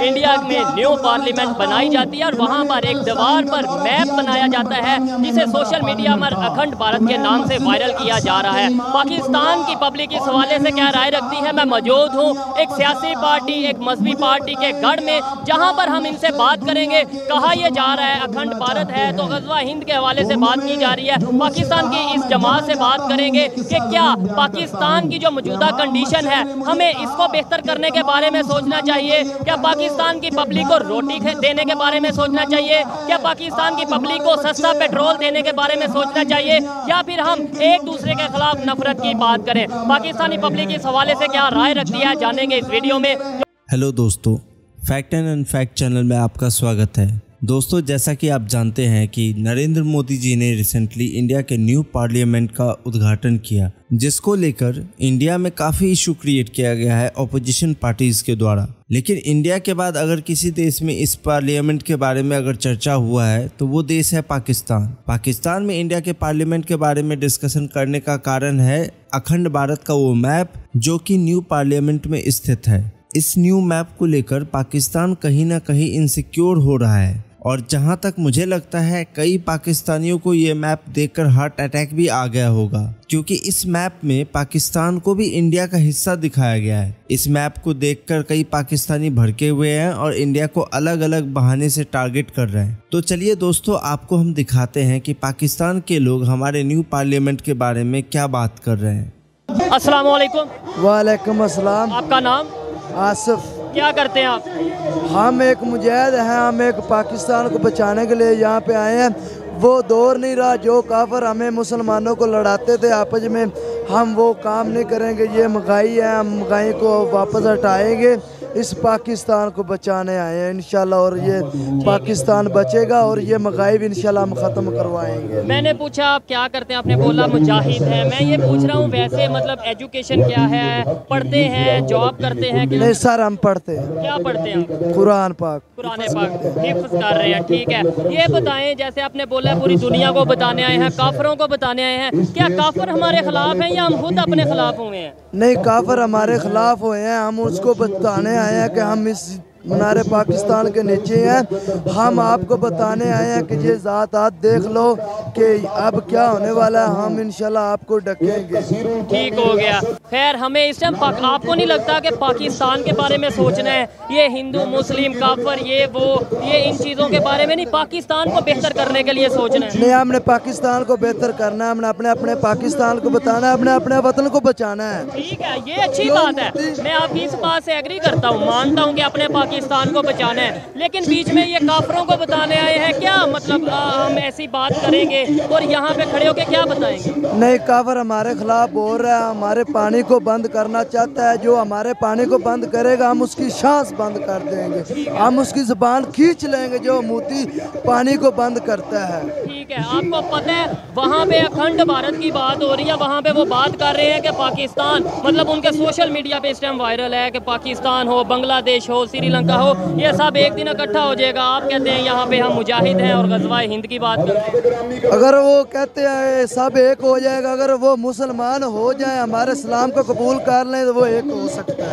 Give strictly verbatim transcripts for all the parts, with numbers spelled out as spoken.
India में new parliament बनाई जाती है और वहाँ पर एक दीवार पर मैप बनाया जाता है जिसे सोशल मीडिया पर अखंड भारत के नाम से वायरल किया जा रहा है। पाकिस्तान की पब्लिक इस हवाले से क्या राय रखती है, मैं मौजूद हूँ एक सियासी पार्टी, एक मजहबी पार्टी के गढ़ में, जहाँ पर हम इनसे बात करेंगे। कहा यह जा रहा है अखंड भारत है तो गज़वा हिंद के हवाले से बात की जा रही है। पाकिस्तान की इस जमात से बात करेंगे कि क्या पाकिस्तान की जो मौजूदा कंडीशन है हमें इसको बेहतर करने के बारे में सोचना चाहिए, क्या पाकिस्तान की पब्लिक को रोटी देने के बारे में सोचना चाहिए, क्या पाकिस्तान की पब्लिक को सस्ता पेट्रोल देने के बारे में सोचना चाहिए, या फिर हम एक दूसरे के खिलाफ नफरत की बात करें। पाकिस्तानी पब्लिक इस हवाले से क्या राय रखती है जानेंगे इस वीडियो में। हेलो दोस्तों, फैक्ट एंड अनफैक्ट चैनल में आपका स्वागत है। दोस्तों, जैसा कि आप जानते हैं कि नरेंद्र मोदी जी ने रिसेंटली इंडिया के न्यू पार्लियामेंट का उद्घाटन किया, जिसको लेकर इंडिया में काफ़ी इशू क्रिएट किया गया है ऑपोजिशन पार्टीज के द्वारा। लेकिन इंडिया के बाद अगर किसी देश में इस पार्लियामेंट के बारे में अगर चर्चा हुआ है तो वो देश है पाकिस्तान। पाकिस्तान में इंडिया के पार्लियामेंट के बारे में डिस्कशन करने का कारण है अखंड भारत का वो मैप जो कि न्यू पार्लियामेंट में स्थित है। इस न्यू मैप को लेकर पाकिस्तान कहीं ना कहीं इनसिक्योर हो रहा है और जहां तक मुझे लगता है कई पाकिस्तानियों को ये मैप देखकर हार्ट अटैक भी आ गया होगा, क्योंकि इस मैप में पाकिस्तान को भी इंडिया का हिस्सा दिखाया गया है। इस मैप को देखकर कई पाकिस्तानी भड़के हुए हैं और इंडिया को अलग अलग बहाने से टारगेट कर रहे हैं। तो चलिए दोस्तों, आपको हम दिखाते हैं कि पाकिस्तान के लोग हमारे न्यू पार्लियामेंट के बारे में क्या बात कर रहे हैं। अस्सलाम वालेकुम। वालेकुम अस्सलाम। आपका नाम? आसिफ। क्या करते हैं आप? हम एक मुजाहिद हैं, हम एक पाकिस्तान को बचाने के लिए यहाँ पे आए हैं। वो दौर नहीं रहा जो काफिर हमें मुसलमानों को लड़ाते थे आपस में, हम वो काम नहीं करेंगे। ये महंगाई है, हम महंगाई को वापस हटाएंगे। इस पाकिस्तान को बचाने आए हैं इंशाल्लाह, और ये पाकिस्तान बचेगा और ये महंगाई भी इंशाल्लाह हम ख़त्म करवाएंगे। मैंने पूछा आप क्या करते हैं, आपने बोला मुजाहिद है। मैं ये पूछ रहा हूँ वैसे मतलब एजुकेशन क्या है, पढ़ते हैं, जॉब करते हैं? नहीं सर, हम पढ़ते हैं। क्या पढ़ते हैं? कुरान पाक। कुरान पाक हिफ्ज़ कर रहे हैं, ठीक है। ये बताएं, जैसे आपने बोला पूरी दुनिया को बताने आए हैं, काफिरों को बताने आए हैं, क्या काफिर हमारे खिलाफ हैं या हम खुद अपने खिलाफ हुए हैं? नहीं, काफिर हमारे खिलाफ हुए हैं, हम उसको बताने आए हैं कि हम इस मीनार पाकिस्तान के नीचे हैं। हम आपको बताने आए हैं कि ये ज़ात आप देख लो कि अब क्या होने वाला है, हम इंशाल्लाह आपको ढकेंगे। ठीक हो गया। खैर, हमें इस टाइम आपको नहीं लगता कि पाकिस्तान के बारे में सोचना है, ये हिंदू मुस्लिम काफिर ये वो ये इन चीज़ों के बारे में नहीं, पाकिस्तान को बेहतर करने के लिए सोचना है? नहीं, हमने पाकिस्तान को बेहतर करना है, हमने अपने अपने पाकिस्तान को बताना है, अपने अपने वतन को बचाना है। ठीक है, ये अच्छी बात है। मैं आपकी इस बात से एग्री करता हूँ, मानता हूँ कि अपने पाकिस्तान को बचाना है, लेकिन बीच में ये काफिरों को बताने आए हैं। क्या मतलब आ, हम ऐसी बात करेंगे और यहाँ पे खड़े होके क्या बताएंगे? नहीं, काफिर हमारे खिलाफ बोल रहा है, हमारे पानी को बंद करना चाहता है। जो हमारे पानी को बंद करेगा हम उसकी सांस बंद कर देंगे, हम उसकी जुबान खींच लेंगे जो मोती पानी को बंद करता है। ठीक है, आपको पता है वहाँ पे अखंड भारत की बात हो रही है, वहाँ पे वो बात कर रहे हैं कि पाकिस्तान मतलब उनके सोशल मीडिया पे इस टाइम वायरल है कि पाकिस्तान हो, बांग्लादेश हो, श्रीलंका हो, ये सब एक दिन इकट्ठा हो जाएगा। आप कहते हैं यहाँ पे हम मुजाहिद हैं और गज़वा हिंद की बात कर रहे हैं। अगर वो कहते हैं सब एक हो जाएगा, अगर वो मुसलमान हो जाए, हमारे इस्लाम को कबूल कर लें तो वो एक हो सकता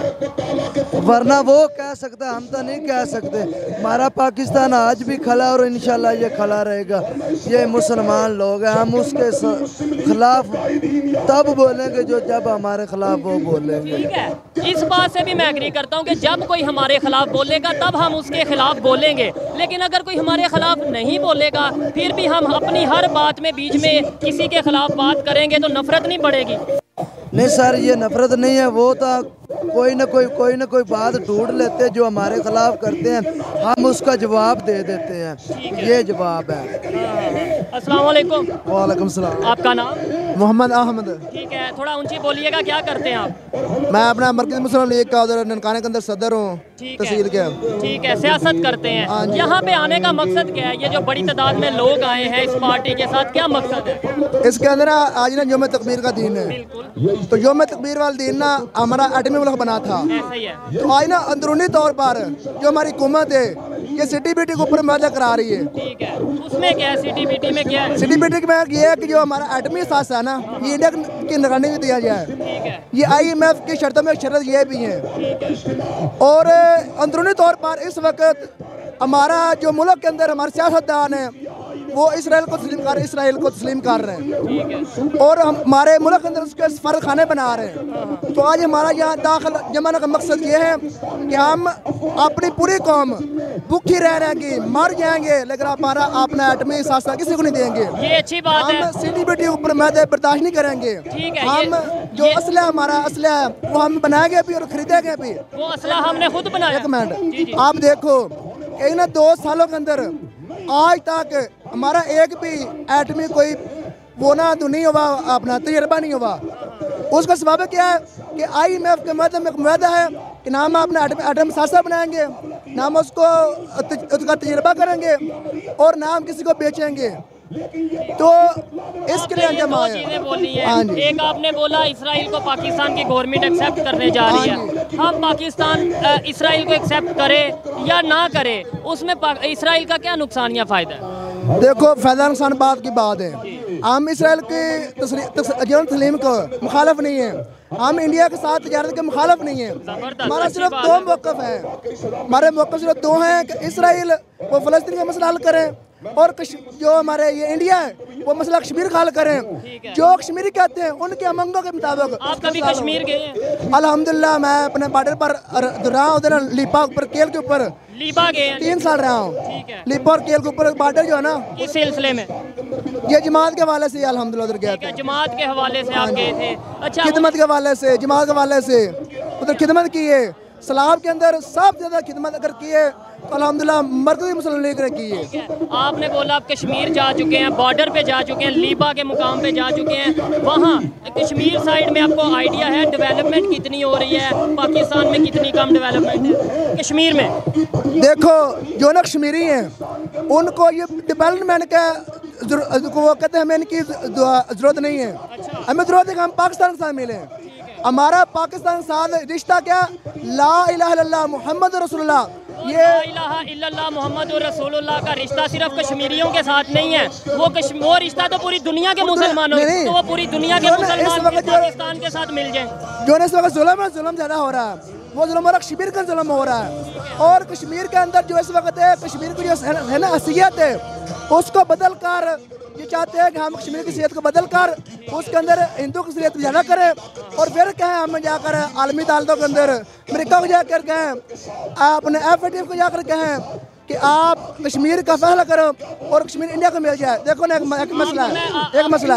है, वरना वो कह सकता है, हम तो नहीं कह सकते। हमारा पाकिस्तान आज भी खड़ा और इंशाल्लाह ये खड़ा रहेगा। ये मुसलमान लोग हैं, हम उसके खिलाफ तब बोलेंगे जो जब हमारे खिलाफ वो बोलेंगे। ठीक है, इस बात से भी मैं एग्री करता हूँ कि जब कोई हमारे खिलाफ बोलेगा तब हम उसके खिलाफ बोलेंगे, लेकिन अगर कोई हमारे खिलाफ नहीं बोलेगा फिर भी हम अपनी हर बात में बीच में किसी के खिलाफ बात करेंगे तो नफरत नहीं बढ़ेगी? नहीं सर, ये नफरत नहीं है, वो तो कोई ना कोई कोई ना कोई बात ढूंढ लेते हैं जो हमारे खिलाफ करते हैं, हम उसका जवाब दे देते हैं। ये जवाब है। अस्सलाम वालेकुम। वालेकुम सलाम। आपका नाम? मोहम्मद अहमद। ठीक है, थोड़ा ऊंची बोलिएगा। क्या करते हैं आप? मैं अपना मरकज़ी मुस्लिम लीग का उधर ननकाने के अंदर सदर हूँ, तहसील के। ठीक है, सियासत करते हैं। यहाँ पे आने का मकसद क्या है? ये जो बड़ी तादाद में लोग आए हैं इस पार्टी के साथ, क्या मकसद है? इसके अंदर आज ना यौम तकबीर का दिन है, तो यौम तकबीर वाला दिन ना हमारा एटमी मुल्क बना था। ऐसा ही है। तो आज ना अंदरूनी तौर पर जो हमारी हुकूमत है ये सिटी बीटी के ऊपर मैदा करा रही है। ठीक है, उसमें क्या है? सिटी बीटी में क्या है? सिटी बीटी में ये है कि जो हमारा एटमी साथ है ना, ये इंडिया की निगरानी भी दिया जाए। ठीक है, ये आई एम एफ की शर्तों में शर्त ये भी है। और अंदरूनी तौर पर इस वक्त हमारा जो मुल्क के अंदर हमारे सियासतदान हैं वो इसराइल को तस्लीम कर इसराइल को तस्लीम कर रहे हैं और हम हमारे मुल्क के अंदर उसके सफारत खाने बना रहे हैं। तो आज हमारा यहाँ दाखिल जमाने का मकसद ये है कि हम अपनी पूरी कौम भूखी रह रहेंगी, मर जाएंगे, लेकिन हमारा अपना एटमी साथ किसी को नहीं देंगे। ये अच्छी बात है। हम सिटी बीटी ऊपर मैदे बर्दाश्त नहीं करेंगे। ठीक है, हम ये, जो ये, असला हमारा असला है वो हम बनाएंगे भी और खरीदेंगे भी। वो असला हमने खुद बनाया। एक मिनट, आप देखो इन दो सालों के अंदर आज तक हमारा एक भी एटमी कोई वो ना तो नहीं हुआ, अपना तजर्बा नहीं हुआ। उसका सबब क्या है कि आई एम एफ के माध्यम में वादा है कि ना हम अपना एटम सासा बनाएंगे, ना हम उसको उसका तजर्बा करेंगे और ना हम किसी को बेचेंगे। तो इसके लिए अंजाम दो आया। चीजें बोली है। हाँ जी। एक आपने बोला इसराइल को पाकिस्तान की गवर्नमेंट एक्सेप्ट करने जा रही हाँ है। हम पाकिस्तान अ, इसराइल को एक्सेप्ट करे या ना करे, उसमें पा- इसराइल का क्या नुकसान या फायदा है? देखो, फायदा नुकसान बात की बात है। हम इसराइल की तस्लीम को मुखालफ नहीं है, हम इंडिया के साथ तजारत के मुखालफ नहीं है। हमारा सिर्फ दो मौक़िफ़ है, हमारे मौक़िफ़ सिर्फ दो हैं कि इसराइल वो फ़लस्तीन का मसला हल करें और जो हमारे ये इंडिया है वो मसला कश्मीर का हल करें। जो कश्मीरी कहते हैं उनके अमंगों के मुताबिक। आप कभी कश्मीर गए हैं? अल्हम्दुलिल्लाह मैं अपने बॉर्डर पर रहा हूँ, उधर लीपा ऊपर केल के ऊपर लीबा गए हैं? तीन साल रहा हूँ। ठीक है। लीपा और केल के ऊपर बॉर्डर जो है ना, इस सिलसिले में ये जमात के हवाले से अल्हम्दुलिल्लाह उधर गया ठीक है, था। जमात के हवाले से आप गए थे। अच्छा, खिदमत के हवाले से, जमात के हवाले से उधर खिदमत की है। सलाब के अंदर सब ज़्यादा खिदमत अगर की है तो अल्हम्दुलिल्लाह मरकज़ी मुस्लिम लीग ने की है। आपने बोला आप कश्मीर जा चुके हैं, बॉर्डर पे जा चुके हैं, लीबा के मुकाम पे जा चुके हैं। वहाँ कश्मीर साइड में आपको आइडिया है डेवलपमेंट कितनी हो रही है? पाकिस्तान में कितनी कम डेवलपमेंट है कश्मीर में? देखो, जो ना कश्मीरी हैं उनको ये डेवलपमेंट का वो कहते हैं हमें इनकी ज़रूरत नहीं है। हमें ज़रूरत है कि हम पाकिस्तान के साथ मिलें। हमारा पाकिस्तान के साथ रिश्ता क्या? ला इलाहा इल्लल्लाह मुहम्मद रसूलुल्लाह। ये ला इलाहा इल्लल्लाह मुहम्मद रसूलुल्लाह का रिश्ता सिर्फ कश्मीरियों के साथ नहीं है, वो कश्मीर वो रिश्ता तो पूरी दुनिया के मुसलमानों, तो वो पूरी दुनिया के मुसलमान पाकिस्तान के साथ मिल जाए। जो इस वक्त जुल्म है, जुल्म ज़्यादा हो रहा है, वो जुल्म और कश्मीर का जुल्म हो रहा है। और कश्मीर के अंदर जो इस वक्त है, कश्मीर की जो है ना हसीयत है, उसको बदल कर ये चाहते हैं कि हम कश्मीर की सीयत को बदल कर उसके अंदर हिंदू की सीयत ज़्यादा करें और फिर कहें हम जाकर आलमी अदालतों के अंदर अमेरिका को जाकर कहें, अपने एफ ए टी एफ को जाकर कहें कि आप कश्मीर का फैसला करो और कश्मीर इंडिया को मिल जाए। देखो ना, एक, एक मसला है एक मसला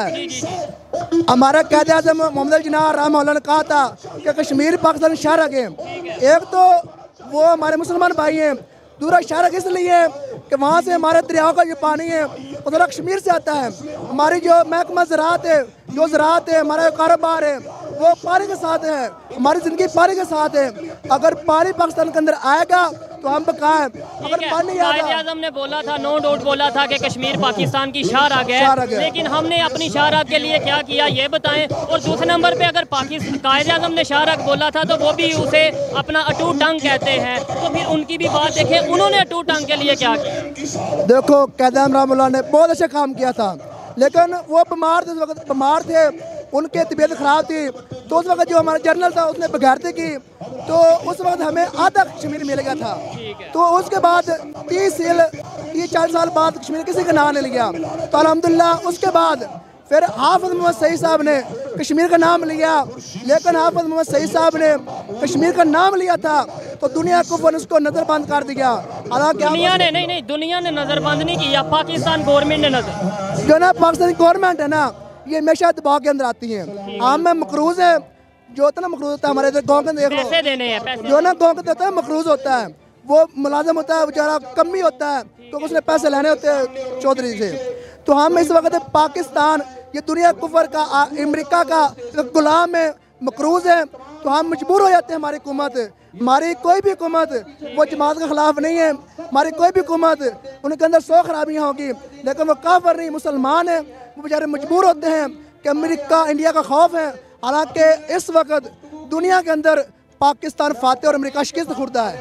है हमारा कायदे आज़म मोहम्मद अली जिन्ना रहमतुल्लाह ने कहा था कि कश्मीर पाकिस्तान शहर गए। एक तो वो हमारे मुसलमान भाई हैं, दूसरा शहर इसलिए कि वहाँ से हमारे दरियाओं का जो पानी है उधर कश्मीर से आता है। हमारी जो महकमा ज़राअत है, जो ज़राअत है, हमारा कारोबार है, वो पानी के साथ है, हमारी ज़िंदगी पानी के साथ है। अगर पानी पाकिस्तान के अंदर आएगा तो हम बका है, अगर पानी आएगा। आज़म ने बोला था, नो डाउट बोला था कि कश्मीर पाकिस्तान की शाहराह है, लेकिन हमने अपनी शाहराह के लिए क्या किया ये बताएं। और दूसरे नंबर पे अगर पाकिस्तान कायदे आज़म ने शाहराह बोला था तो वो भी उसे अपना अटूट टंग कहते हैं, तो फिर उनकी भी बात देखें, उन्होंने अटूट टंग के लिए क्या किया? देखो, कायदे आज़म रहमतुल्लाह ने बहुत अच्छा काम किया था, लेकिन वो बीमार थे, उस वक्त बीमार थे, उनकी तबीयत ख़राब थी। तो उस वक्त जो हमारा जनरल था उसने बगैरती की, तो उस वक्त हमें आधा कश्मीर मिल गया था। तो उसके बाद तीस साल तीस चालीस साल बाद कश्मीर किसी का नाम नहीं लिया। तो अल्हम्दुलिल्लाह उसके बाद फिर हाफिज़ मोहम्मद सईद साहब ने कश्मीर का नाम लिया, लेकिन हाफिज़ मोहम्मद सईद साहब ने कश्मीर का नाम लिया था तो दुनिया को उसको नज़रबंद कर दिया। हालांकि दुनिया ने नहीं नहीं दुनिया ने नज़रबंद नहीं किया, पाकिस्तान गवर्नमेंट ने नजर जो ना पाकिस्तानी गवर्नमेंट है ना, ये हमेशा दबाव के अंदर आती है। आम में मकरूज है, जो होता है ना मकरूज होता है हमारे इधर गाँव के अंदर, देख लो पैसे देने हैं, पैसे जो ना गाँव के अंदर होता है मकरूज होता है, वो मुलाजिम होता है बेचारा कमी होता है, तो उसने पैसे लेने होते हैं चौधरी से। तो हम इस वक्त पाकिस्तान ये दुनिया कुफर का अमेरिका का गुलाम है, मकरूज है, तो हम मजबूर हो जाते हैं। हमारी हुकूमत, हमारी कोई भी हुकूमत वो जमात के ख़िलाफ़ नहीं है, हमारी कोई भी हुकूमत उनके अंदर सौ खराबियाँ होगी, लेकिन वो काफिर नहीं, मुसलमान है, वो बेचारे मजबूर होते हैं कि अमेरिका इंडिया का खौफ है। हालांकि इस वक्त दुनिया के अंदर पाकिस्तान फाते और अमेरिका शिकस्त खुर्दा है।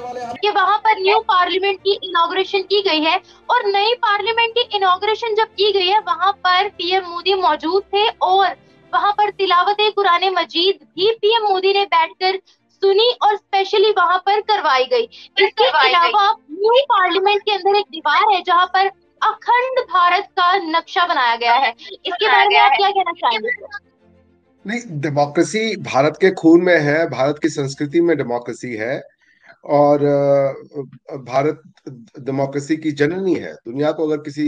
कि वहां पर न्यू पार्लियामेंट की इनॉग्रेशन की गई है। और नई पार्लियामेंट की इनॉग्रेशन जब की गई है वहां पर पीएम मोदी मौजूद थे और वहां पर तिलावत कुरान मजीद भी पीएम मोदी ने बैठकर सुनी और स्पेशली वहां पर करवाई गई। इसके अलावा न्यू पार्लियामेंट के अंदर एक दीवार है जहां पर अखंड भारत का नक्शा बनाया गया है। इसके बारे में आप क्या कहना चाहेंगे? नहीं, डेमोक्रेसी भारत के खून में है, भारत की संस्कृति में डेमोक्रेसी है और भारत डेमोक्रेसी की जननी है। दुनिया को अगर किसी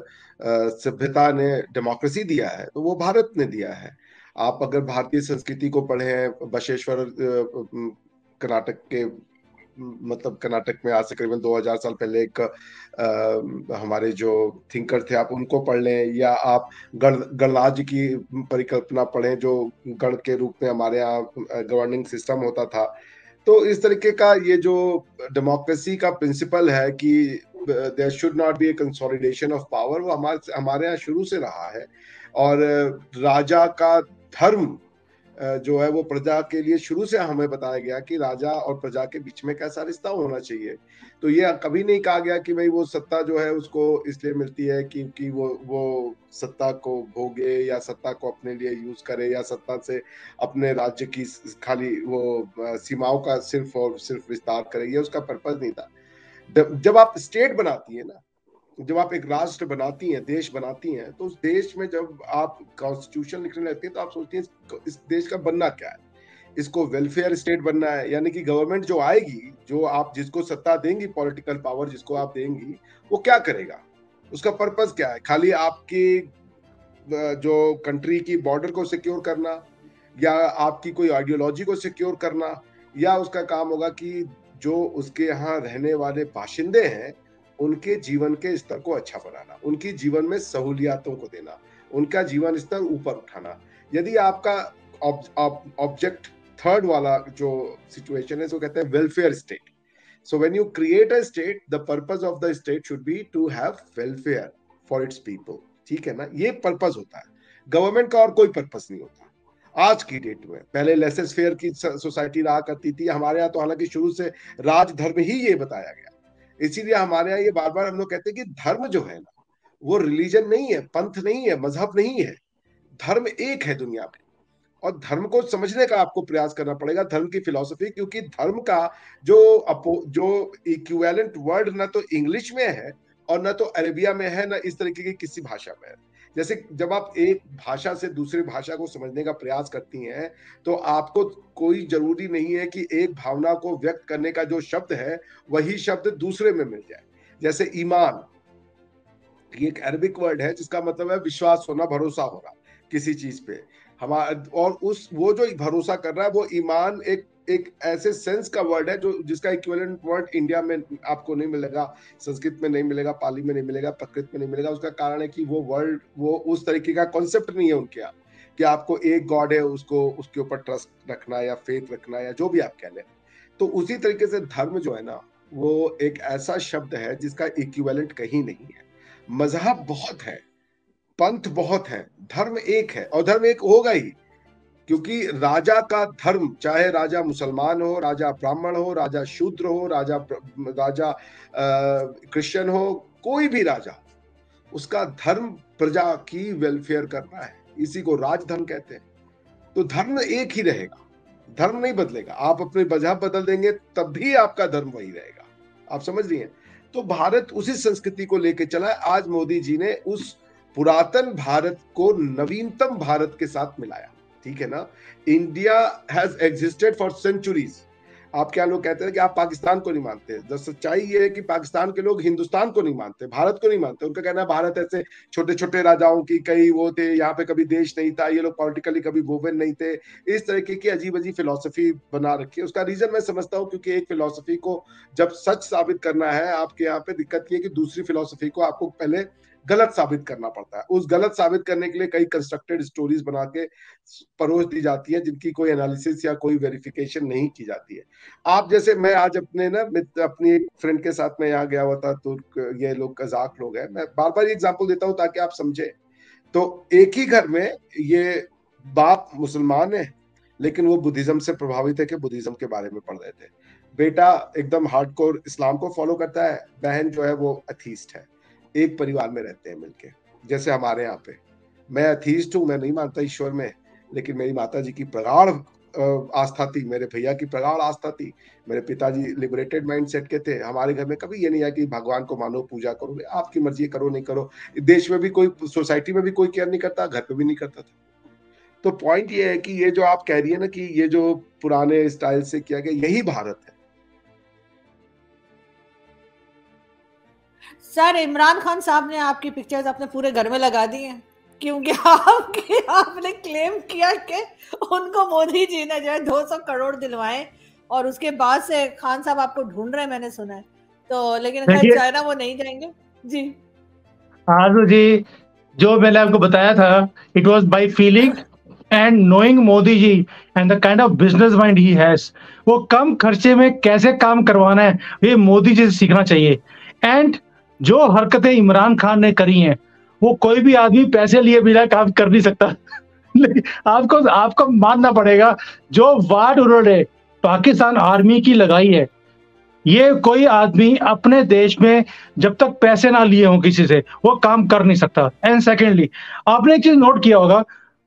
सभ्यता ने डेमोक्रेसी दिया है तो वो भारत ने दिया है। आप अगर भारतीय संस्कृति को पढ़ें, बसवेश्वर कर्नाटक के मतलब कर्नाटक में आज से करीबन दो हज़ार साल पहले एक आ, हमारे जो थिंकर थे, आप उनको पढ़ लें, या आप गण गणराज्य की परिकल्पना पढ़ें जो गण के रूप में हमारे यहाँ गवर्निंग सिस्टम होता था। तो इस तरीके का ये जो डेमोक्रेसी का प्रिंसिपल है कि there should not be a consolidation of power, वो हमारे हमारे यहाँ शुरू से रहा है। और राजा का धर्म जो है वो प्रजा के लिए शुरू से हमें बताया गया कि राजा और प्रजा के बीच में कैसा रिश्ता होना चाहिए। तो ये कभी नहीं कहा गया कि भाई वो सत्ता जो है उसको इसलिए मिलती है क्योंकि वो वो सत्ता को भोगे या सत्ता को अपने लिए यूज करे या सत्ता से अपने राज्य की खाली वो सीमाओं का सिर्फ और सिर्फ विस्तार करे। ये उसका पर्पज नहीं था। जब आप स्टेट बनाती है ना, जब आप एक राष्ट्र बनाती हैं, देश बनाती हैं, तो उस देश में जब आप कॉन्स्टिट्यूशन लिखने लगती हैं तो आप सोचती हैं इस देश का बनना क्या है। इसको वेलफेयर स्टेट बनना है, यानी कि गवर्नमेंट जो आएगी, जो आप जिसको सत्ता देंगी, पॉलिटिकल पावर जिसको आप देंगी, वो क्या करेगा, उसका पर्पस क्या है। खाली आपकी जो कंट्री की बॉर्डर को सिक्योर करना या आपकी कोई आइडियोलॉजी को सिक्योर करना, या उसका काम होगा कि जो उसके यहाँ रहने वाले बाशिंदे हैं उनके जीवन के स्तर को अच्छा बनाना, उनकी जीवन में सहूलियातों को देना, उनका जीवन स्तर ऊपर उठाना। यदि आपका ऑब्जेक्ट थर्ड वाला जो सिचुएशन है उसको कहते हैं welfare state. So when you create a state, the purpose of the state should be to have welfare for its people. ठीक है ना, ये पर्पस होता है। गवर्नमेंट का और कोई पर्पस नहीं होता आज की डेट में। पहले लेसेस फेयर की सोसाइटी रहा करती थी हमारे यहाँ, तो हालांकि शुरू से राजधर्म ही ये बताया गया। इसीलिए हमारे यहाँ ये बार बार हम लोग कहते हैं कि धर्म जो है ना वो रिलीजन नहीं है, पंथ नहीं है, मजहब नहीं है। धर्म एक है दुनिया में, और धर्म को समझने का आपको प्रयास करना पड़ेगा, धर्म की फिलॉसफी। क्योंकि धर्म का जो अपो जो इक्विवेलेंट वर्ड ना तो इंग्लिश में है और ना तो अरेबिया में है, ना इस तरीके की किसी भाषा में है। जैसे जब आप एक भाषा से दूसरी भाषा को समझने का प्रयास करती हैं तो आपको कोई जरूरी नहीं है कि एक भावना को व्यक्त करने का जो शब्द है वही शब्द दूसरे में मिल जाए। जैसे ईमान, ये एक अरबिक वर्ड है जिसका मतलब है विश्वास होना, भरोसा होना किसी चीज पे हमारा, और उस वो जो भरोसा कर रहा है वो ईमान एक एक ऐसे सेंस का वर्ड है जो जिसका इक्विवेलेंट वर्ड इंडिया में आपको नहीं मिलेगा, संस्कृत में नहीं मिलेगा, पाली में नहीं मिलेगा, प्राकृत में नहीं मिलेगा। उसका कारण है कि वो वर्ड वो उस तरीके का कॉन्सेप्ट नहीं है उनके यहाँ कि आपको एक गॉड है उसको उसके ऊपर ट्रस्ट रखना या फेथ रखना या जो भी आप कह लें। तो उसी तरीके से धर्म जो है ना वो एक ऐसा शब्द है जिसका इक्विवेलेंट कहीं नहीं है। मजहब बहुत है, पंथ बहुत है, धर्म एक है, और धर्म एक होगा ही क्योंकि राजा का धर्म, चाहे राजा मुसलमान हो, राजा ब्राह्मण हो, राजा शूद्र हो, राजा राजा क्रिश्चियन हो, कोई भी राजा, उसका धर्म प्रजा की वेलफेयर करना है। इसी को राजधर्म कहते हैं। तो धर्म एक ही रहेगा, धर्म नहीं बदलेगा। आप अपने मजहब बदल देंगे तब भी आपका धर्म वही रहेगा। आप समझ रही हैं? तो भारत उसी संस्कृति को लेकर चला है। आज मोदी जी ने उस पुरातन भारत को नवीनतम भारत के साथ मिलाया। ठीक है ना। India has existed for centuries. आप क्या लोग कहते हैं कि आप पाकिस्तान को नहीं मानते, तो सच्चाई ये है कि पाकिस्तान के लोग हिंदुस्तान को नहीं मानते, भारत को नहीं मानते। उनका कहना है भारत ऐसे छोटे छोटे राजाओं की कई वो थे, यहाँ पे कभी देश नहीं था, ये लोग पॉलिटिकली कभी वोवेन नहीं थे। इस तरीके की अजीब अजीब फिलोसफी बना रखी है। उसका रीजन मैं समझता हूँ क्योंकि एक फिलोसफी को जब सच साबित करना है, आपके यहाँ पे दिक्कत ये है कि दूसरी फिलोसफी को आपको पहले गलत साबित करना पड़ता है। उस गलत साबित करने के लिए कई कंस्ट्रक्टेड स्टोरीज बना के परोस दी जाती है जिनकी कोई एनालिसिस या कोई वेरिफिकेशन नहीं की जाती है। आप जैसे मैं आज अपने ना अपनी एक फ्रेंड के साथ में यहाँ गया हुआ था, तुर्क, ये लोग कजाक लोग हैं। मैं बार बार एग्जांपल देता हूँ ताकि आप समझे। तो एक ही घर में ये बाप मुसलमान है लेकिन वो बुद्धिज्म से प्रभावित है कि बुद्धिज्म के बारे में पढ़ रहे थे। बेटा एकदम हार्डकोर इस्लाम को फॉलो करता है, बहन जो है वो अथीस्ट है। एक परिवार में रहते हैं मिलके, जैसे हमारे यहाँ पे। मैं अथीस्ट हूँ, मैं नहीं मानता ईश्वर में, लेकिन मेरी माता जी की प्रगाढ़ आस्था थी, मेरे भैया की प्रगाढ़ आस्था थी, मेरे पिताजी लिबरेटेड माइंडसेट के थे। हमारे घर में कभी ये नहीं है कि भगवान को मानो, पूजा करो, आपकी मर्जी करो नहीं करो। देश में भी कोई, सोसाइटी में भी कोई केयर नहीं करता, घर पे भी नहीं करता था। तो पॉइंट ये है कि ये जो आप कह रही है ना कि ये जो पुराने स्टाइल से किया गया, यही भारत है। सर इमरान खान साहब ने आपकी पिक्चर्स अपने पूरे घर में लगा दी हैं, क्योंकि आपके आपने क्लेम किया कि उनको मोदी जी ने जो है दो सौ करोड़ दिलवाए, और उसके बाद से खान साहब आपको ढूंढ रहे हैं, मैंने सुना है। तो लेकिन खैर चाइना वो नहीं जाएंगे जी। आरजू जी, जो मैंने आपको बताया था, it was by feeling and knowing Modi ji and the kind of business mind he has. वो कम खर्चे में कैसे काम करवाना है, ये मोदी जी से सीखना चाहिए। एंड जो हरकतें इमरान खान ने करी हैं, वो कोई भी आदमी पैसे लिए बिना काम कर नहीं सकता। आपको आपको मानना पड़ेगा, जो वार उन्होंने पाकिस्तान आर्मी की लगाई है, ये कोई आदमी अपने देश में जब तक पैसे ना लिए हों किसी से, वो काम कर नहीं सकता। एंड सेकेंडली, आपने एक चीज नोट किया होगा,